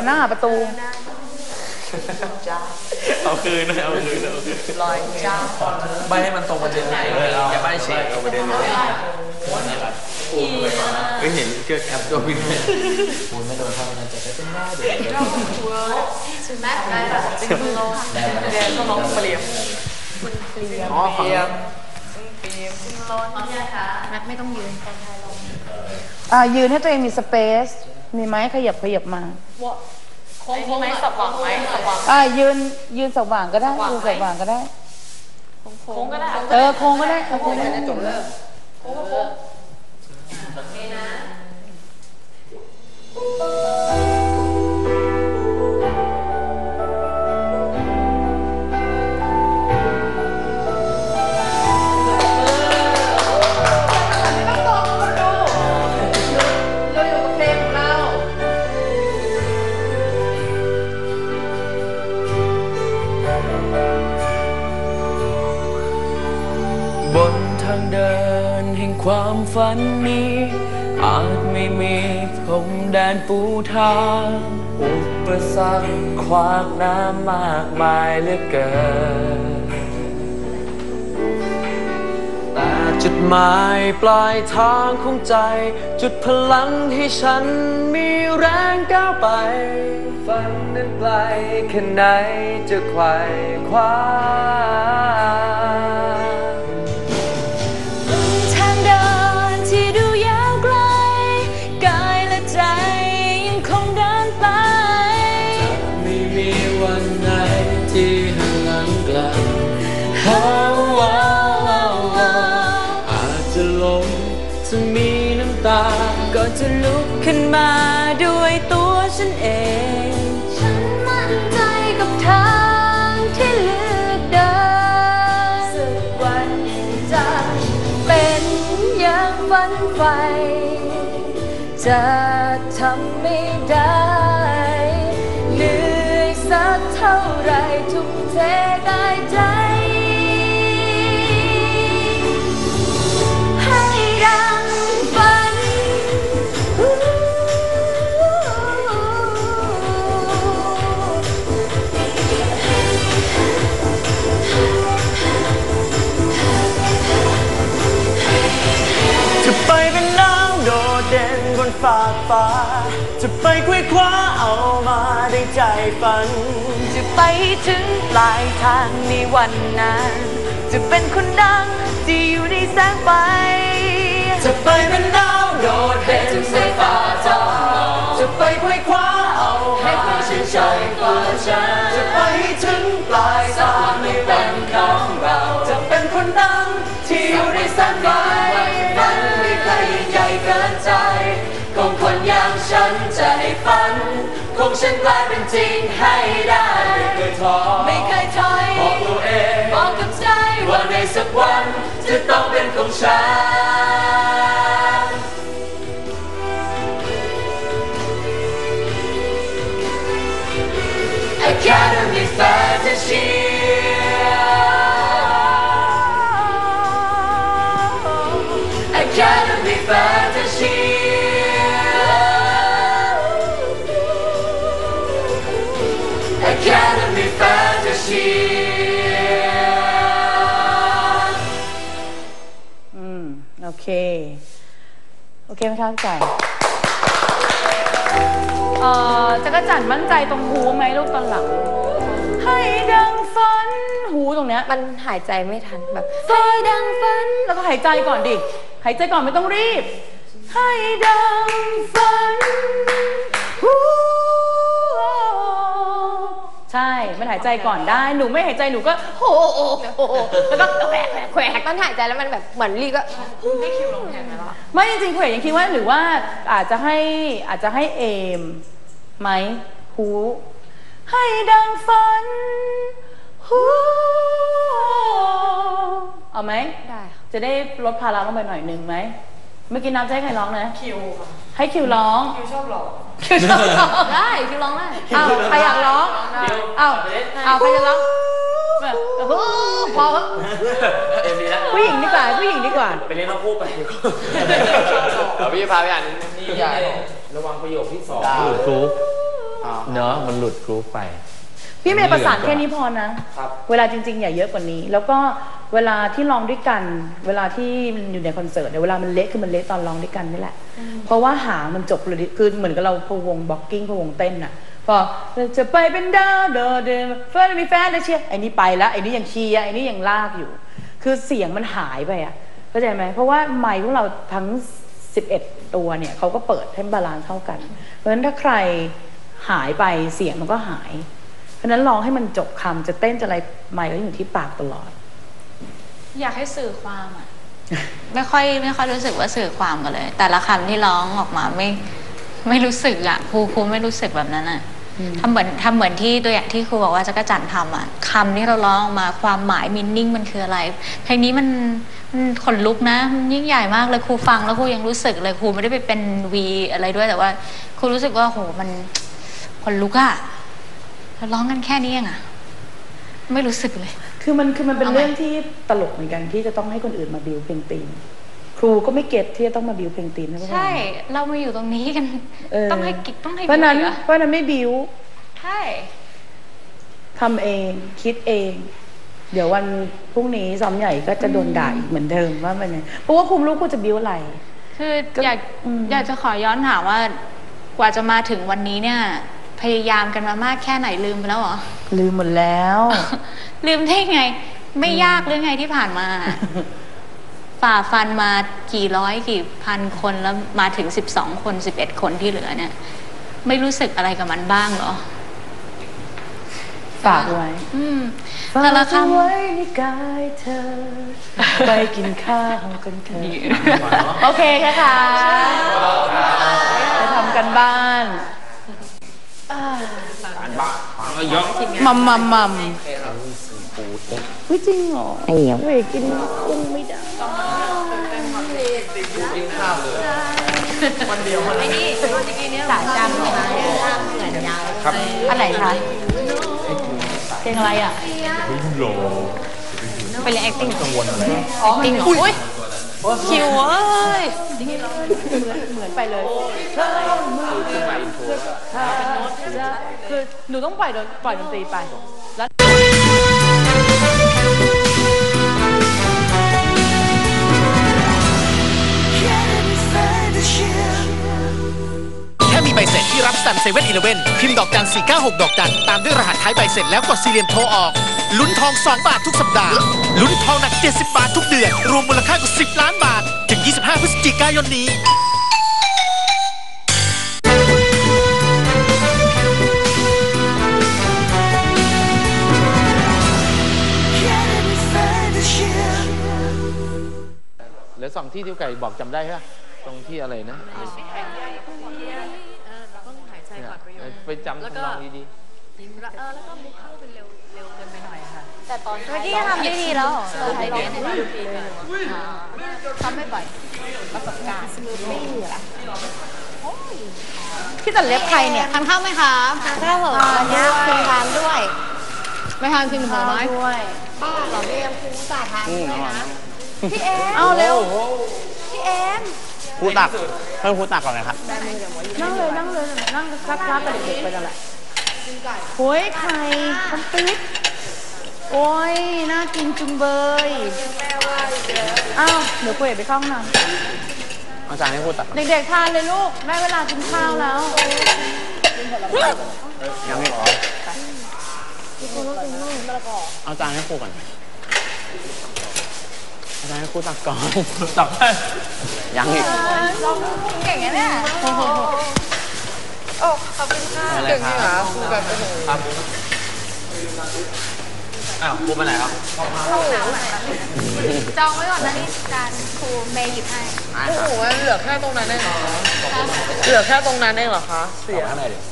เอาคืนลอยจ้าใบให้มันตรงประเด็นเลยอย่าใบเฉยตรงประเด็นเลยไม่เห็นเชือกแอปตัวบินเลยคุณไม่โดนเท่านั้นจะเป็นหน้าเด็กถึงแม้ได้แบบเป็นโลเรียนก็น้องเปลี่ยนอ๋อเปลี่ยนคุณโลนเนี่ยค่ะแม็กไม่ต้องยืนตอนท้ายลงยืนให้ตัวเองมีสเปซมีไม้ขยับมาโค้งไหมสับหว่างไหมยืนสับหว่างก็ได้ยืนสับหว่างก็ได้โค้งก็ได้โค้งก็ได้โค้งก็ได้จบเลยโค้งโอเคนะเดินแห่งความฝันนี้อาจไม่มีพรมแดนปูทางอุปสรรคขวากน้ำมากมายเหลือเกินแต่จุดหมายปลายทางของใจจุดพลังให้ฉันมีแรงก้าวไปฝันนั้นไกลแค่ไหนจะไขว่คว้าอาจจะล้มจะมีน้ำตาก่อนจะลุกขึ้นมาด้วยตัวฉันเองฉันมั่นใจกับทางที่เลือกเดินสักวันจะเป็นอย่างฝันใฝ่จะทำไม่ได้เหนื่อยสักเท่าไรทุ่มเทได้ใจจะไปเป็นน้ำโดดเด่นบนฟากฟ้าจะไปคว้าคว้าเอามาได้ใจฝันจะไปถึงปลายทางในวันนั้นจะเป็นคนดังที่อยู่ในแสงไฟจะไปเป็นน้ำโดดเด่นบนฟ้าจอจะไปคว้าคว้าเอาให้ความชื่นใจฟ้าฉันจะไปถึงปลายทางในวันของเราจะเป็นคนดังที่อยู่ในแสงไฟฝันไม่เคยยิ่งใหญ่เกินใจของคนอย่างฉันจะให้ฝันของฉันกลายเป็นจริงให้ได้ไม่เคยท้อบอกตัวเองบอกกับใจว่าในสักวันจะต้องเป็นของฉันเคไหมคะพี่ไก่จักรจั่นมั่นใจตรงหูไหมลูกตอนหลังให้ดังฝันหูตรงเนี้ยมันหายใจไม่ทันแบบให้ดังฝันแล้วก็หายใจก่อนดิหายใจก่อนไม่ต้องรีบให้ดังฝันหูใช่มันหายใจก่อนได้หนูไม่หายใจหนูก็โอ้โหแล้วก็แขวกตอนหายใจแล้วมันแบบเหมือนรีก็ให้คิวลงแข่งไหมล่ะไม่จริงๆแขวกยังคิดว่าหรือว่าอาจจะให้เอมไหมหูให้ดังฝันหูเอาไหมได้จะได้ลดภาระลงไปหน่อยนึงไหมเมื่อกี้น้ำจะให้ใครร้องนะคิวให้คิวร้องคิวชอบร้องได้คิวร้องได้เอาใครอยากร้องเอาใครจะร้องพอผู้หญิงดีกว่าผู้หญิงดีกว่าไปเล่นน้องคู่ไปพี่พาไปอ่านนี่ยายระวังประโยคที่2 หลุดกรุ๊ปเนอะมันหลุดกรุ๊ปไปพี่เมย์ประสานแค่นี้พอนะเวลาจริงๆอย่าเยอะกว่านี้แล้วก็เวลาที่ร้องด้วยกันเวลาที่มันอยู่ในคอนเสิร์ตเวลามันเละคือมันเละตอนร้องด้วยกันนี่แหละเพราะว่าหางมันจบเลยคือเหมือนกับเราพวงบล็อกกิ้งพวงเต้นน่ะพอจะไปเป็นดาวเดินเฟิร์นมีแฟนได้เชียร์ไอ้นี่ไปแล้วไอ้นี่ยังเชียร์ไอ้นี่ยังลากอยู่คือเสียงมันหายไปอ่ะเข้าใจไหมเพราะว่าไมค์พวกเราทั้ง11ตัวเนี่ยเขาก็เปิดให้บาลานซ์เท่ากันเพราะฉะนั้นถ้าใครหายไปเสียงมันก็หายเพราะฉะนั้นร้องให้มันจบคำจะเต้นจะอะไรไมค์ก็อยู่ที่ปากตลอดอยากให้สื่อความอ่ะ ไม่ค่อยรู้สึกว่าสื่อความกันเลยแต่ละคำที่ร้องออกมาไม่รู้สึกอ่ะครูไม่รู้สึกแบบนั้นอ่ะทำเหมือนที่ตัวอย่างที่ครูบอกว่าจักรจั่นทำอ่ะคำที่เราร้องออกมาความหมายมินนิ่งมันคืออะไรเพลงนี้มันขนลุกนะมันยิ่งใหญ่มากเลยครูฟังแล้วครูยังรู้สึกเลยครูไม่ได้ไปเป็นวีอะไรด้วยแต่ว่าครูรู้สึกว่าโหมันขนลุกอ่ะร้องกันแค่นี้เองอ่ะไม่รู้สึกเลยคือมันเป็นเรื่องที่ตลกเหมือนกันที่จะต้องให้คนอื่นมาบิวเพลงตีนครูก็ไม่เก็ตที่จะต้องมาบิวเพลงตีนใช่เรามาอยู่ตรงนี้กันต้องให้เพราะนั้นไม่บิวใช่ทำเองคิดเองเดี๋ยววันพรุ่งนี้ซ้อมใหญ่ก็จะโดนด่าอีกเหมือนเดิมว่ามันไงเพราะว่าคุมลูกกูจะบิวอะไรคืออยากจะขอย้อนถามว่ากว่าจะมาถึงวันนี้เนี่ยพยายามกันมามากแค่ไหนลืมไปแล้วเหรอลืมหมดแล้วลืมได้ไงไม่ยากหรือไงที่ผ่านมาฝ่าฟันมากี่ร้อยกี่พันคนแล้วมาถึง12 คน11 คนที่เหลือเนี่ยไม่รู้สึกอะไรกับมันบ้างเหรอฝากไว้แต่ละคำไว้ในกายเธอไปกินข้าวกันเถอะโอเคค่ะไปทำกันบ้านการบ้านฟังเยอะมัมไม่จริงเหรอเว้ยกินกุ้งไม่ได้กินข้าวเลยวันเดียวไอ้นี่สาจำเหมือนยาวครับอันไหนคะเพลงอะไรอ่ะไปเรียน acting กังวลอะไร acting อุ้ยคิวเอ้ยเหมือนไปเลยคือหนูต้องปล่อยดนตรีไปแล้วแค่มีใบเสร็จที่รับสัน7-11พิมพ์ดอกจัน496ดอกจันตามด้วยรหัสท้ายใบเสร็จแล้วกด4เหลี่ยมโทรออกลุ้นทอง2 บาททุกสัปดาห์ลุ้นทองหนัก70 บาททุกเดือนรวมมูลค่ากว่า10 ล้านบาทถึง25 พฤศจิกายนนี้เหลือ2 ที่ที่ไก่บอกจำได้ไหมตรงที่อะไรนะไปจำลองดีๆแล้วก็มุกเข้าเป็นเร็วเกินไปหน่อยค่ะแต่ตอนเมื่อกี้ทำได้ดีแล้วทำไม่บ่อยประสบการณ์ไม่เหลือที่ตัดเล็บใครเนี่ยทานข้าวไหมคะทานข้าวเหรอวันนี้คุณทานด้วยไม่ทานจริงเหรอไหมด้วยเราเรียกครูสาทานด้วยนะพี่เอ็มเอาเร็วพี่เอ็มครูตักเพิ่มครูตักก่อนนะครับนั่งเลยนั่งคลักๆกับเด็กๆไปกันแหละโอ้ยไข่ทำปิ๊ดโอ้ยน่ากินจุงเบยอ้าวเดี๋ยวคุยไปเข้าห้องน้ำเอาจานให้พูดตักเด็กๆทานเลยลูกได้เวลากินข้าวแล้วยังไม่พอเอาจานให้ครูก่อนเอาจานให้ครูตักก่อนตักยังอีกเก่งนะเนี่ยโอ้ขอบคุณค่ะเก่งจริงเหรอครูแบบครับอ้าวครูไปไหนครับจองไว้ก่อนนะนี่จานครูเมย์หยิบให้โอ้โหเหลือแค่ตรงนั้นเองเหรอเหลือแค่ตรงนั้นเองเหรอคะเสียอะไรเดี๋ยว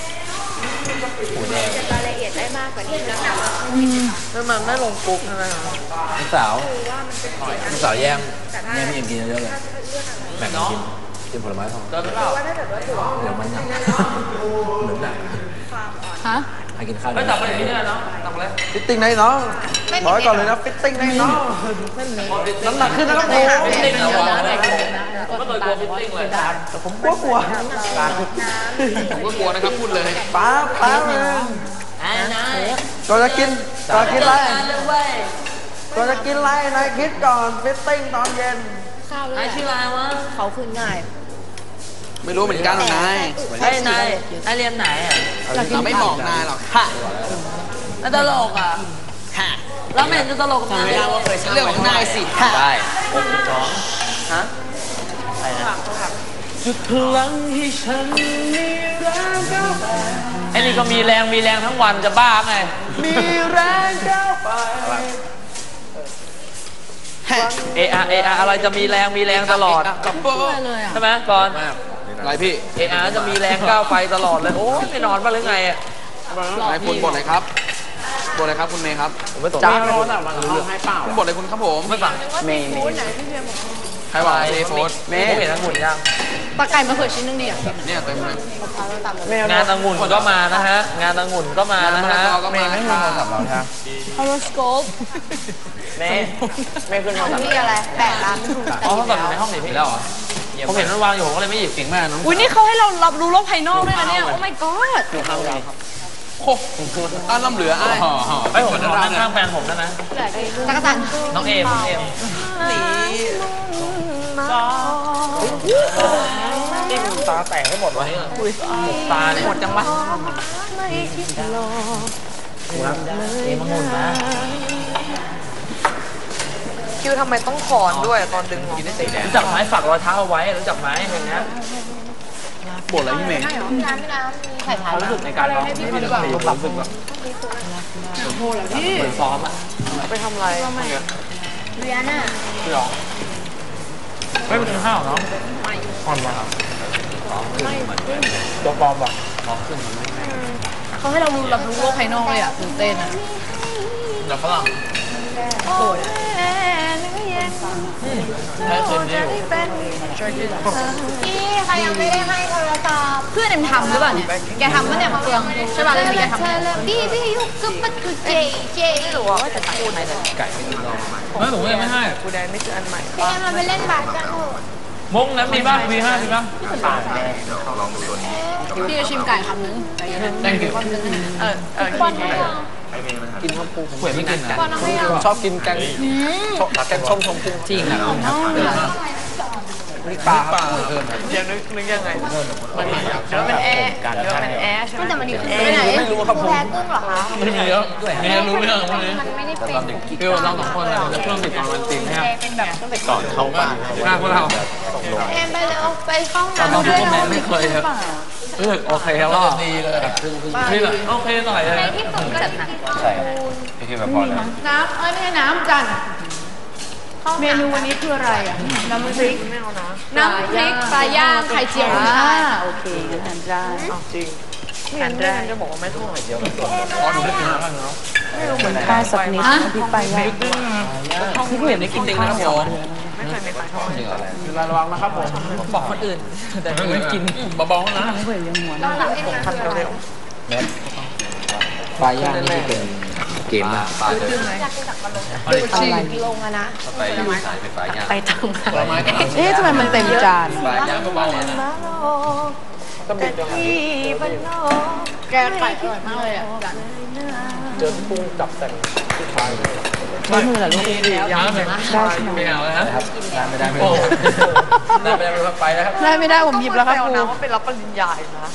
รายละเอียดได้มากกว่านี้แล้วนะแล้วมันไม่ลงปุ๊บใช่ไหมคะลูกสาวลูกสาวแย่งพี่เอ็มกินเยอะๆเลยแบ่งกันกินผลไม้ทองเดินหรือเปล่าเดี๋ยวมันหนักเหมือนหนักฮะให้กินข้าวไม่ตักไปอย่างนี้ได้เนาะตักเลยฟิตติ้งได้เนาะบอกไว้ก่อนเลยนะฟิตติ้งได้เนาะน้ำหนักขึ้นนะครับผมฟิตติ้งเหรอผมก็เคยกลัวฟิตติ้งเลยแต่ผมกลัวผมก็กลัวนะครับพูดเลยป้าเลยก่อนจะกินอะไรก่อนจะกินอะไรนายคิดก่อนฟิตติ้งตอนเย็นไอ้ชื่ออะไรวะเขาคืนง่ายไม่รู้เหมือนกันหรอกนายไอ้นายเรียนไหนอ่ะเราไม่บอกนายหรอกค่ะแล้วตลกอ่ะแล้วแม่จะตลกทำไมเรื่องของนายสิได้ฮะจุดพลังให้ฉันมีแรงก้าวไปไอ้นี่ก็มีแรงทั้งวันจะบ้าไงมีแรงก้าวไปเออาอะไรจะมีแรงตลอดกับโบใช่ไหมก่อนอะไรพี่เออาจะมีแรงก้าวไปตลอดเลยโอ้ยไม่นอนบ้างหรือไงอ่ะนายคุณบทอะไรครับบทอะไรครับคุณเมย์ครับจ้าร้อนอ่ะมันให้เปล่าคุณบทอะไรคุณครับผมไม่ฟังเมย์ใครบอกเซโฟสเมย์เห็นองุ่นยังปลาไก่มะเขือชิ้นนึงดีอ่ะเนี่ยเต็มเลยงานองุ่นก็มานะฮะงานองุ่นก็มานะฮะเมย์ไม่มีโทรศัพท์เราใช่ไหมฮอโรสโคปเมย์ขึ้นมานี่อะไรแปดล้านอ๋อเขาแบบอยู่ในห้องนี่พี่แล้วเหรอผมเห็นมันวางอยู่ผมก็เลยไม่หยิบเก่งมากน้องอุ้ยนี่เขาให้เรารับรู้โลกภายนอกด้วยนะเนี่ย โอ้ my god โคอ้านล่ำเหลืออ้ายไอ้ผมนอนข้างแฟนผมนะจักรจันทร์น้องเอมนี่มันตาแตกให้หมดวะตาเนี่ยหมดจังวะเอมองุ่นนะคิวทำไมต้องถอนด้วยตอนดึงหัวรู้จักไม้ฝักรอยเท้าเอาไว้รู้จักไม้เพลงนี้บทอะไรพี่เมย์พี่น้ำมีไข่พายรู้สึกในการร้องพี่รู้สึกแบบเหมือนซ้อมอ่ะไปทำอะไรเรียนอ่ะพี่ร้องไม่เป็นข้าวเนาะอ่อนมาครับตัวปลอมป่ะเขาให้เรารับรู้โลกภายนอกเลยอ่ะตื่นเต้นอ่ะเดี๋ยวฝรั่งให้คืนนี้อยู่พี่ใครยังไม่ได้ให้โทรศัพท์เพื่อนเอ็มทำหรือเปล่าเนี่ย แกทำปะเนี่ยเฟืองใช่ป่ะเลยแกทำพี่ยุกก็มันคือเจไม่รู้ว่าจะพูดอะไรไก่ไม่มีรองไม่หนูยังไม่ให้พี่แอมเราไปเล่นบาสกันเถอะมงนั้นมีบ้างมีห้ามีบ้างพี่จะชิมไก่คำนึง thank you บอลไม่เอากินข้าวปูหวยไม่กินนะบอลไม่เอาชอบกินแกงชมปูจริงอ่ะนี่ปลาครับยังนึกยังไงมันมีเดี๋ยวเป็นแอร์ใช่ไหมแต่มันอยู่ไปไหนไม่รู้ครับผมแพ้กุ้งเหรอคะไม่มีเยอะมีรู้เรื่องพวกนี้มันไม่ได้เป็นพี่เราสองคนจะเพิ่มติดตอนวันจริงใช่ไหมเป็นแบบก่อนเข้าบ้านหน้าพวกเราแอมไปเลยไปห้องตอนน้ำทุด้กวยคนนะไม่เคยครับรู้สึกโอเคแล้วก็ดีเลยนี่แหละโอเคหน่อยเลยในที่สุดก็ได้กินข้าวใช่พี่คิดแบบพอแล้วน้ำไม่ใช่น้ำจันเมนูวันนี้คืออะไรอ่ะ น้ำพริกน้ำพริกปลาย่างไข่เจียวโอเคงั้นทานได้จริงทานได้จะบอกว่าไม่เท่าไหร่เดียวอ๋อหนูไม่กินแล้วเนาะข้าวสักนิดน้ำพริกปลาย่างพี่ผู้เห็นได้กินจริงนะครับผมจริงเหรอระวังนะครับผมบอกคนอื่นแต่ไม่กินเบาๆนะไม่เคยยังหัวเราหลับเองนะแมทปลาย่างนี่เป็นเกมนะปลาเลยอยากกินจากบอลลงอะนะไปสายไฟฟ้าย่างไปทำเอ๊ะทำไมมันเต็มจานปลาย่างเบาๆเลยนะก็มีจังหวะที่บ้านนอกแกงไก่อร่อยมากเลยอ่ะจันเจอกุ้งจับแต่งที่ท้ายเลยใช้มือเหรอลูกยังไม่ได้ใช่ไหมไม่เอาแล้วครับไม่ได้ไปแล้วครับได้ไม่ได้ผมหยิบแล้วครับครูน้ำว่าเป็นรับปริญญาอีกนะ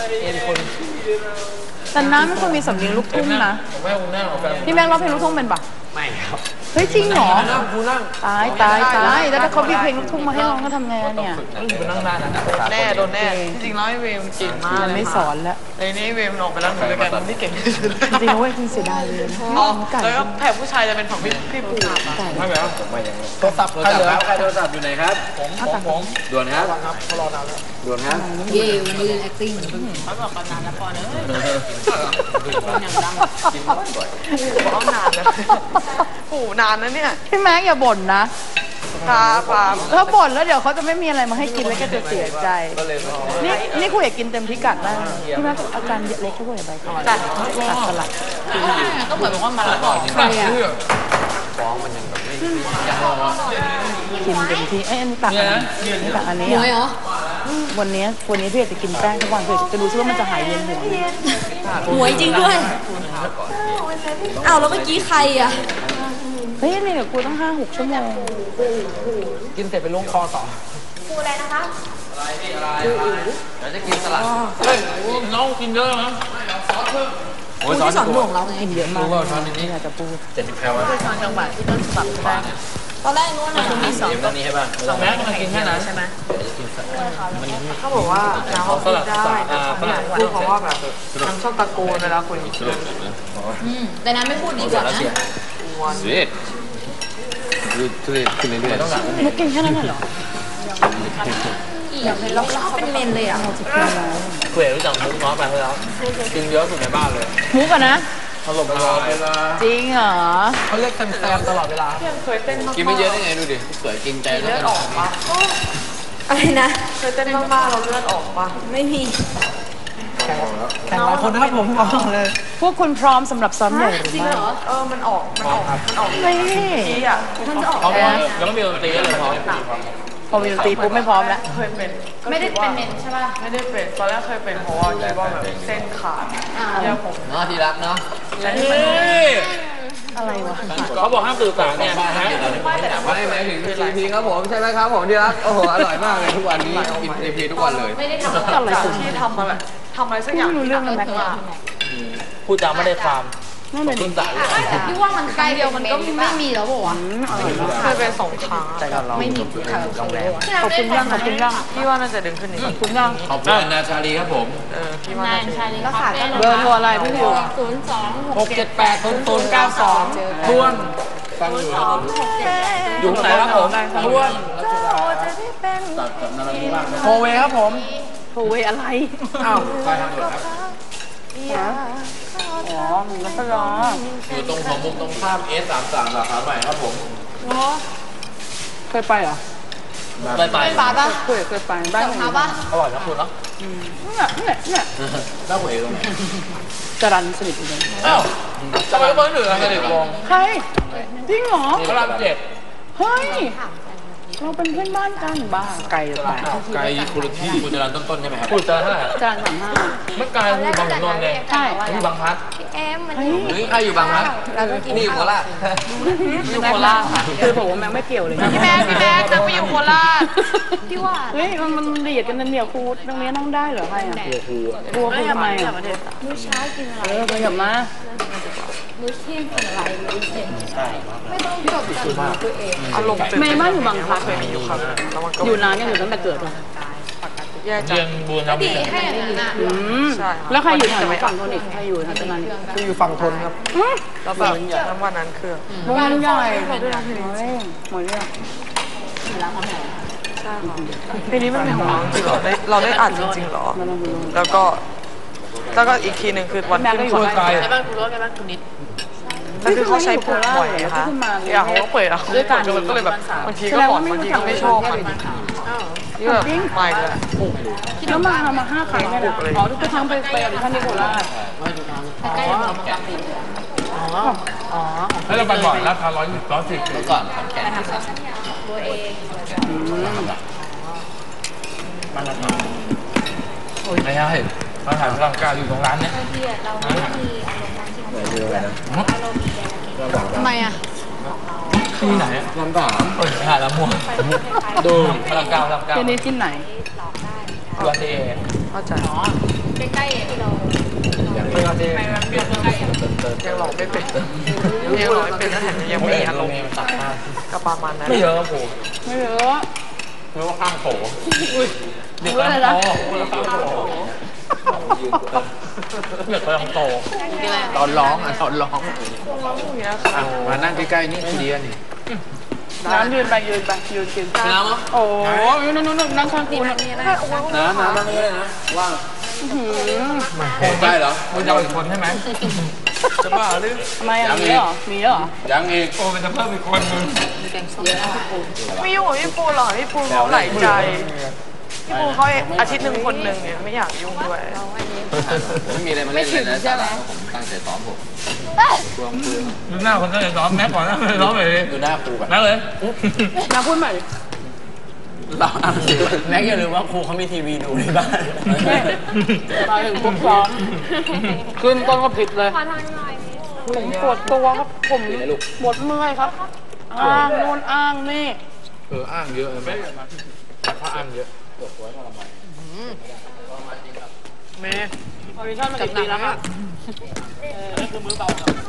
แต่น้ำไม่ควรมีสำเนียงลูกทุ่งนะผมไม่คุณนั่งเอาแฟนพี่แม็กร้องเพลงลูกทุ่งเป็นปะไม่ครับเฮ้ยจริงเหรอนั่งคุณนั่งตายแล้วถ้าเขามีเพลงลูกทุ่งมาให้ร้องก็ทำไงอะเนี่ยคุณนั่งได้นะโดนแน่จริงๆแล้วไอ้เวมเก่งมากมันไม่สอนแล้วไอ้นี่เวมออกไปแล้วหนูด้วยกันที่เก่งที่สุดจริงๆนะเว้ยคุณเสียดายเลยนะอ๋อไก่แล้วก็แถบผู้ชายจะเป็นของพี่ปูไก่ไม่แบบผมไม่ยังโทรศัพท์ใครโทรศัพท์อยู่ไหนครับผมด่วนครับเขารอนานแล้วด่วนครับเย่วันนี้เรียน acting เขาบอกกันนานแล้วพอเนอะอย่างดังกินบ่อยบอกนานนะปู่นานนะเนี่ยพี่แม็กอย่าบ่นนะครับถ้าบ่นแล้วเดี๋ยวเขาจะไม่มีอะไรมาให้กินแล้วก็จะเสียใจก็เลยนี่ครูอยากกินเต็มพิกัดมากพี่แม็กอาการเล็กแค่ครูอยากไปก่อนตัดสลัดก็เหมือนบอกว่ามาแล้วก่อนใครอ่ะฟ้องมันยังแบบไม่ยังรอกินเต็มที่เอ้ยอันนี้ตักอันนี้นี่ตักอันนี้หวยเหรอวันนี้พี่อยากจะกินแป้งทุกวันพี่อยากจะดูซิว่ามันจะหายเย็นหัวหวยจริงด้วยอ้าวแล้วเมื่อกี้ใครอ่ะเฮ้ยนี่เดี๋ยวครูต้อง5-6 ชั่วโมงกินเสร็จไปลงคอต่อปูอะไรนะคะเดี๋ยวจะกินสลัดเฮ้ยน้องกินเยอะนะครูที่สอนหนูของเราไงกินเยอะมากรู้ว่าช้อนนี้อยากจะพูด 70แคลนะตอนจังหวัดที่ต้นฉบับใช่ไหมตอนแรกนู้นนะคุณมีสองตอนนี้ให้บ้างสองแม่มากินแค่นั้นใช่ไหมเขาบอกว่าน้ำเขาพูดได้พูดเพราะว่าแบบน้ำชอบตะโกนเวลาคุยแต่นั้นไม่พูดดีกว่านะสวีทดูทุเรศขึ้นเรื่อยๆต้องหลังไม่กินแค่นั้นเหรออีกแล้วเขาเป็นเมนเลยอ่ะเผื่อรู้จักมุกน้อยไปแล้วกินเยอะสุดในบ้านเลยมุกอะนะถล่มตลอดเวลาจริงเหรอเขาเรียกแซมตลอดเวลาเคยเต้นมากกินไม่เยอะได้ไงดูดิสวยจริงใจเลือดออกปะอะไรนะเคยเต้นมากๆเราเลือดออกปะไม่มีแข่งหลายคนนะครับผมบอกเลยพวกคุณพร้อมสำหรับซ้อมใหญ่หรือจริงไม่เหรอมันออกนี่ที่อ่ะมันจะออกเขาบอกยังไม่มีดนตรีเลยพอพอมีดนตรีปุ๊บไม่พร้อมแล้วเคยเป็นไม่ได้เป็นเมนใช่ป่ะไม่ได้เป็นตอนแรกเคยเป็นเพราะว่าคิดว่าแบบเส้นขาดเนี่ยผมเนาะที่รักเนาะและที่มันอะไรวะเขาบอกห้ามสื่อสารเนี่ยนะไม่หมายถึงทีครับผมใช่ไหมครับผมที่รักโอ้โหอร่อยมากเลยทุกวันนี้กินทีทุกวันเลยไม่ได้ทำอะไรสุดที่ทำอะไรสักอย่างไม่รู้เรื่องเลยแม็กซ์พูดจาไม่ได้ความนั่นเลยดิต้นสายพี่ว่ามันใกล้เดียวมันก็ไม่มีแล้วบอกว่าเคยเป็น2 ครั้งไม่มีค่ะโรงแรมขอบคุณย่างขอบคุณย่างพี่ว่าน่าจะดึงขึ้นอีกขอบคุณย่างขอบคุณนาชาลีครับผมพี่ว่าน่าจะแล้วขาดเบอร์โทรอะไรพี่ดิว 6780092ทวนฟังอยู่อยู่ไหนครับผมทวนโคเวครับผมโทรเวอะไรอ้าวไปทางด่วนครับอ๋อมึงก็รออยู่ตรงหัวมุมตรงข้าม S33 สาขาใหม่ครับผมเคยไปเหรอไปไปปลาป่ะเคยไปบ้านปลาป่ะอร่อยนะคุณเนาะเนี่ยเล่าหวยตรงไหนจรันสนิทอยู่เลยอ้าวทำไมเบอร์หนึ่งสนิทวงใครจริงเหรอพระราม7 เฮ้ยเราเป็นเพื่อนบ้านกันบ้าไกลไปไกลคุณที่คุณจรันต้นๆใช่ไหมครับพูดเจอเท่าไหร่จรัน35 ไม่ไกลคือบางขุนนนท์ไงใช่ที่บางพลัดเอ็มมันเฮ้ยเฮ้ยใครอยู่บางพลัดนี่อยู่โคราชอยู่โคราชคือผมว่าแม่ไม่เกี่ยวเลยพี่แม่นางไปอยู่โคราชพี่ว่าเฮ้ยมันเดียดกันนั่นเดียวครูตรงนี้นั่งได้เหรอใครอ่ะกลัวครูทำไมอ่ะมื้อเช้ากินอะไรไปกลับมามื้อเที่ยงกินอะไรมื้อเย็นไม่ต้องจดกันตัวเองอารมณ์เมย์บ้านอยู่บางพลัดเคยมีอยู่ครับแล้วมันก็อยู่นานยังอยู่ตั้งแต่เกิดเหรอแย่จัเรียงนบูรณาดีวิทย์ให้อย่างนั้นอ่ะใช่แล้วใครอยู่แถวฝั่งโทนิกใครอยู่แถวตรงนั้นคืออยู่ฝั่งทนครับแล้วแบบน้ำวันนั้นคือวงใหญ่หมดเรื่องหมดเรื่องเพลงนี้มันเป็นของเราจริงเหรอเราได้อ่านจริงๆเหรอ แล้วก็อีกทีหนึ่งคือวันขึ้นช่วยไกลแล้วคือเขาใช้ผูกบ่อยนะคะอย่างเขาก็เปิดเอาด้วยกันก็เลยแบบบางทีก็หลอนบางทีก็ไม่ชอบมันนี่แบบไม่เลยแล้วมา5 ครั้งเนี่ยนะอ๋อทุกครั้งไปออดิชั่นที่โคราชใกล้ๆเราปกติแล้วเราไปบ่อยราคา110 110 เมื่อก่อนขอนแก่นตัวเองไม่ใช่มาถ่ายพลังกาอยู่ตรงร้านเนี้ยทำไมอ่ะที่ไหนลำกาหาดละม่วงดูพลังกาที่นี่ที่ไหนวันเดย์เข้าใจใกล้ๆที่เราวันเดย์ยังหลอกไม่เป็นยังหลอกไม่เป็นแล้วแถมยังไม่อารมณ์ก็ประมาณนั้นไม่เยอะครับผมไม่เยอะเรียกว่าข้างโถเด็กอะไรลำนะโตเด็กลำโตตอนร้องตอนร้องมานั่งใกล้ๆนี่เดียนี่น้ำยืนไปกินน้ำเหรอโอ้ยนู่นนั่งข้างกูนะน้ำนั่งไม่ได้นะว่างได้เหรอคุณจะเอาอีกคนใช่ไหมจะบ้าหรือไม่มีเหรอยังอีกโอ้มันจะเพิ่มอีกคนนึงไม่ยุ่งกับพี่ปูหรอกพี่ปูเขาหลายใจพี่ปูเขาอาทิตย์หนึ่งคนหนึ่งเนี่ยไม่อยากยุ่งด้วยไม่มีอะไรมาเล่นเลยนะผมตั้งใจซ้อมผมดูหน้าคนตั้งใจซ้อมแม็กก่อนนะซ้อมเลยดูหน้าครูก่อนแม็กเลยน้าพูดใหม่เราแม็กอย่าลืมว่าครูเขามีทีวีดูในบ้านมาถึงปุ๊บซ้อมขึ้นต้นก็ผิดเลยผมปวดตัวครับผมปวดเมื่อยครับอ้างโน่นอ้างนี่อ้างเยอะไหมถ้าอ้างเยอะปวดหัวทรมานเมย์ออดิชั่นมากี่ปีแล้วครับนี่คือมือเบา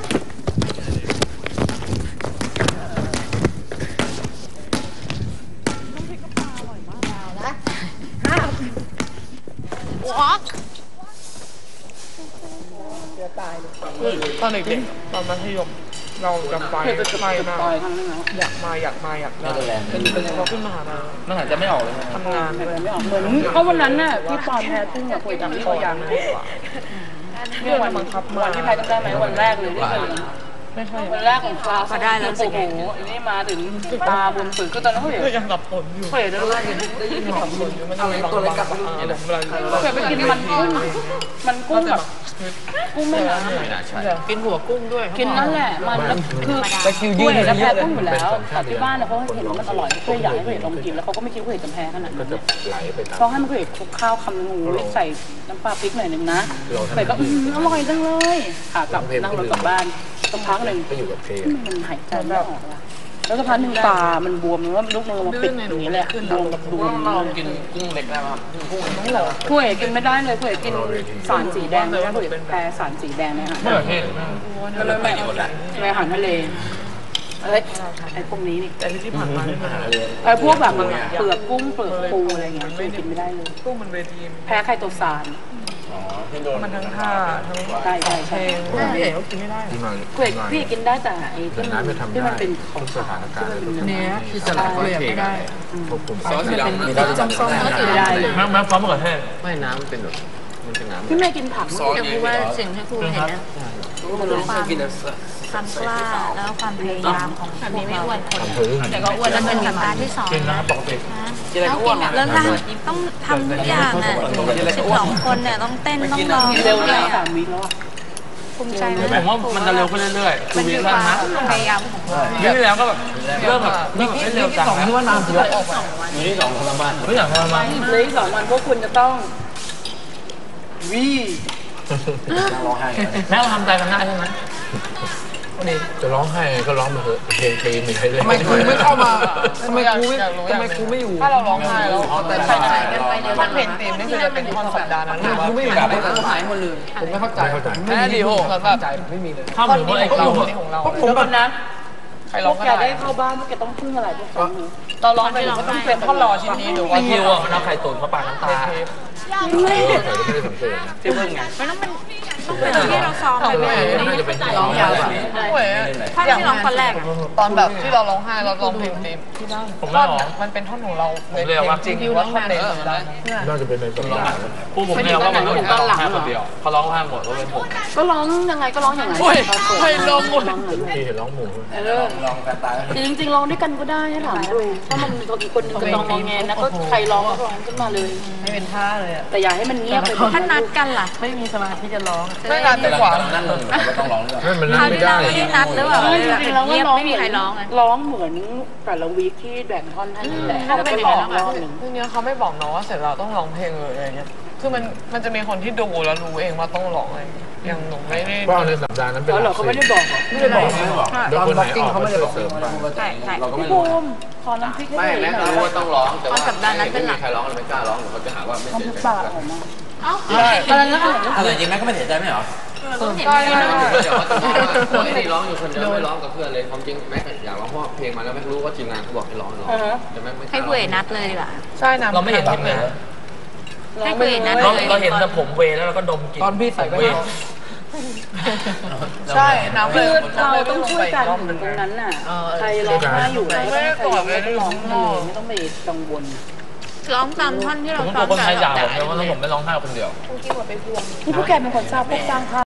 ตอนเด็กๆตอนมัธยมเราจำไปไม่มากอยากมาเป็นพอขึ้นมหาลัยมันอาจจะไม่ออกเลยทำงานไม่ออกเหมือนเพราะวันนั้นน่ะที่ปอนแพ้ตุ้งคุยกับพี่เขาอย่างนั้นเนี่ยวันบังคับวันที่แพ้จำได้ไหมวันแรกเลยที่เป็นไม่ใช่วันแรกของคลาสได้แล้วโอ้โหอันนี้มาถึงตาบนฝึกก็ตอนนั้นเขายังสับสนอยู่เคยได้รู้ได้ยินสับสนอยู่มันตัวเล็กกับเคยไปกินมันกุ้งแบบกุ้งไม่น้ำกินหัวกุ้งด้วยกินนั่นแหละมันคือกุ้งจะแพ้กุ้งอยู่แล้วแต่ที่บ้านเขาเห็นว่ามันอร่อยเคยอยากให้เคยลองกินแล้วเขาก็ไม่คิดว่าเคยจะแพ้ขนาดนั้นเขาให้มันเคยคลุกข้าวคำนึงใส่น้ำปลาพริกหน่อยนึงนะเคยก็อร่อยจังเลยค่ะกลับนั่งรถกลับบ้านสักพักหนึ่งมันหายใจไม่ออกแล้วสักพักหนึ่งตามันบวมแล้วลูกมือมันปิดอย่างนี้แหละบวมแบบบวมเรากินกุ้งเล็กได้ไหมครับกุ้งต้องเหรอถ้วยกินไม่ได้เลยถ้วยกินสารสีแดงเลยถ้วยแพ้สารสีแดงเนี่ยค่ะก็เลยไม่อาหารทะเลไอ้พวกนี้นี่แต่ที่ผ่านมาไอ้พวกแบบเปลือกกุ้งเปลือกปูอะไรเงี้ยกินไม่ได้เลยกุ้งมันเวทีแพ้ไข่ตัวสารมันทั้งท่าทั้งใช่พี่เอ๋เขากินไม่ได้พี่กินได้แต่ไอ้ที่มันเป็นของสถานการณ์เนี้ยคือจะก็เลยไม่ได้ซอสสีดำมีได้จำซอสไม่ได้เลยแม่พร้อมกับแท้ไม่น้ำเป็นแบบมันเป็นน้ำพี่แม่กินผักซอสอยากรู้ว่าสิ่งที่ครูเห็นนะความกล้าแล้วความพยายามของแบบนี้ไม่อ้วนคนแต่ก็อ้วนแล้วเป็นสัปดาห์ที่2นะแล้วกินแบบแล้วต้องทำทุกอย่างอ่ะ12 คนเนี่ยต้องเต้นต้องร้องเร็วเลย3 วิแล้วภูมิใจไหมผมว่ามันจะเร็วขึ้นเรื่อยๆมันคือความพยายามของเราที่แล้วก็แบบเริ่มแบบเร็วจังที่ว่านานสุดแล้วอยู่ที่2 ทรมานไม่อยากทรมานเลย2 วันพวกคุณจะต้องร้องไห้แม่เราทำใจกันได้ใช่ไหมจะร้องไห้ก็ร้องมาเถอะเพลงตีมีใครเลยทำไมครูไม่เข้ามาทำไมครูไม่อยู่ถ้าเราร้องไห้แล้วแต่ใครกันไปท่อนเพลงตีมนี่คือจะเป็นท่อนสัปดาห์นั้นครูไม่อยู่ไม่หายหมดเลยผมไม่เข้าใจแม่ดีโหแบบใจไม่มีเลยข้ามถึงไอ้เราของเราผมแบบนั้นใครร้องแกได้เข้าบ้านพวกแกต้องพึ่งอะไรพวกเขาเราร้องไปเราก็ต้องเป็นท่อนรอชิ้นนี้หรือว่าคิวมันเอาไข่ตุ๋นมาปาดน้ำตาไม่ได้สังเกตที่เพิ่งไงไม่ต้องเป็นที่เราซ้อมไปน่าจะเป็นร้องยาวท่อนที่ร้องคนแรกตอนแบบที่เราร้องไห้เราร้องเพลงตีมท่อนมันเป็นท่อนของเราเพลงจริงหรือว่าท่อนเดิมน่าจะเป็นในตัวร้องผู้ผมเนี่ยว่ามันร้องไห้คนเดียวเขาร้องไห้หมดก็เป็นผมก็ร้องยังไงก็ร้องอย่างไรใครร้องหมดที่เห็นร้องหมูร้องกันตายจริงๆร้องด้วยกันก็ได้ให้ถามดูถ้ามันอีกคนนึงก็ร้องงอแงนะก็ใครร้องก็ร้องขึ้นมาเลยไม่เป็นท่าเลยแต่อย่าให้มันเงียบไปถ้านัดกันล่ะไม่มีสมาธิจะร้องไม่นัดดีกว่านั่งลงก็ต้องร้องด้วยมันนั่งไม่ได้ไม่ได้นัดหรือเปล่าจริงๆแล้วก็ร้องไม่มีใครร้องร้องเหมือนแต่ละวีคที่แบ่งท่อนให้แหละเขาไม่บอกนะทีนี้เขาไม่บอกน้องว่าเสร็จเราต้องร้องเพลงเลยอะไรเงี้ยคือมันจะมีคนที่ดูแล้วรู้เองว่าต้องร้องอะไรอย่างหนูไม่ได้ว่าในสัปดาห์นั้นเป็นเหรอเขาไม่ได้บอกเหรอไม่ได้บอกตอนบล็อกกิ้งเขาไม่ได้บอกเราก็ไม่พี่รู้ภูมิขอน้ำพริกให้ไม่หน่แม้อยจะรู้ว่าต้องร้องแต่ว่าสัปดาห์นั้นเป็นหลักไม่มีใครร้องเลยไม่กล้าร้องเขาจะหาว่าไม่น้ำเสีพริยกใจปลาอร่อยมากเอ้าอะไรนะอะไรจริงแม่ก็ไม่เสียใจไหมเหรอใช่ใช่เดี๋ยวจะบอกว่าคนที่ร้องอยู่คนเดียวไม่ร้องกับเพื่อนเลยความจริงแม็กอยากร้องเพราะเพลงมาแล้วแม็กรู้ว่าทีมงานเขาบอกให้ร้องแต่แม็กไม่ให้คุยนัดเลยดีกว่าใช่นะเราไม่เห็นทีมงานให้คุยนัดเลยเราเห็นแต่ผมเวแล้วเราก็ดมกลิ่นตอนพี่ใส่ก็เวใช่น้ำเลคืยอเราต้องช่วยกันถึงตรงนั้นน่ะใครร้องไห้อยู่ไหนก็ต้องร้องไห้เลยไม่ต้องไปกังวลร้องตามท่อนที่ผเรามซ้กอลัวมคนไทยด่าผมแต่เลยว่าถ้าผมไม่ร้องไห้คนเดียวนี่พวกแกเป็นคนสร้างพวกสร้างภาพ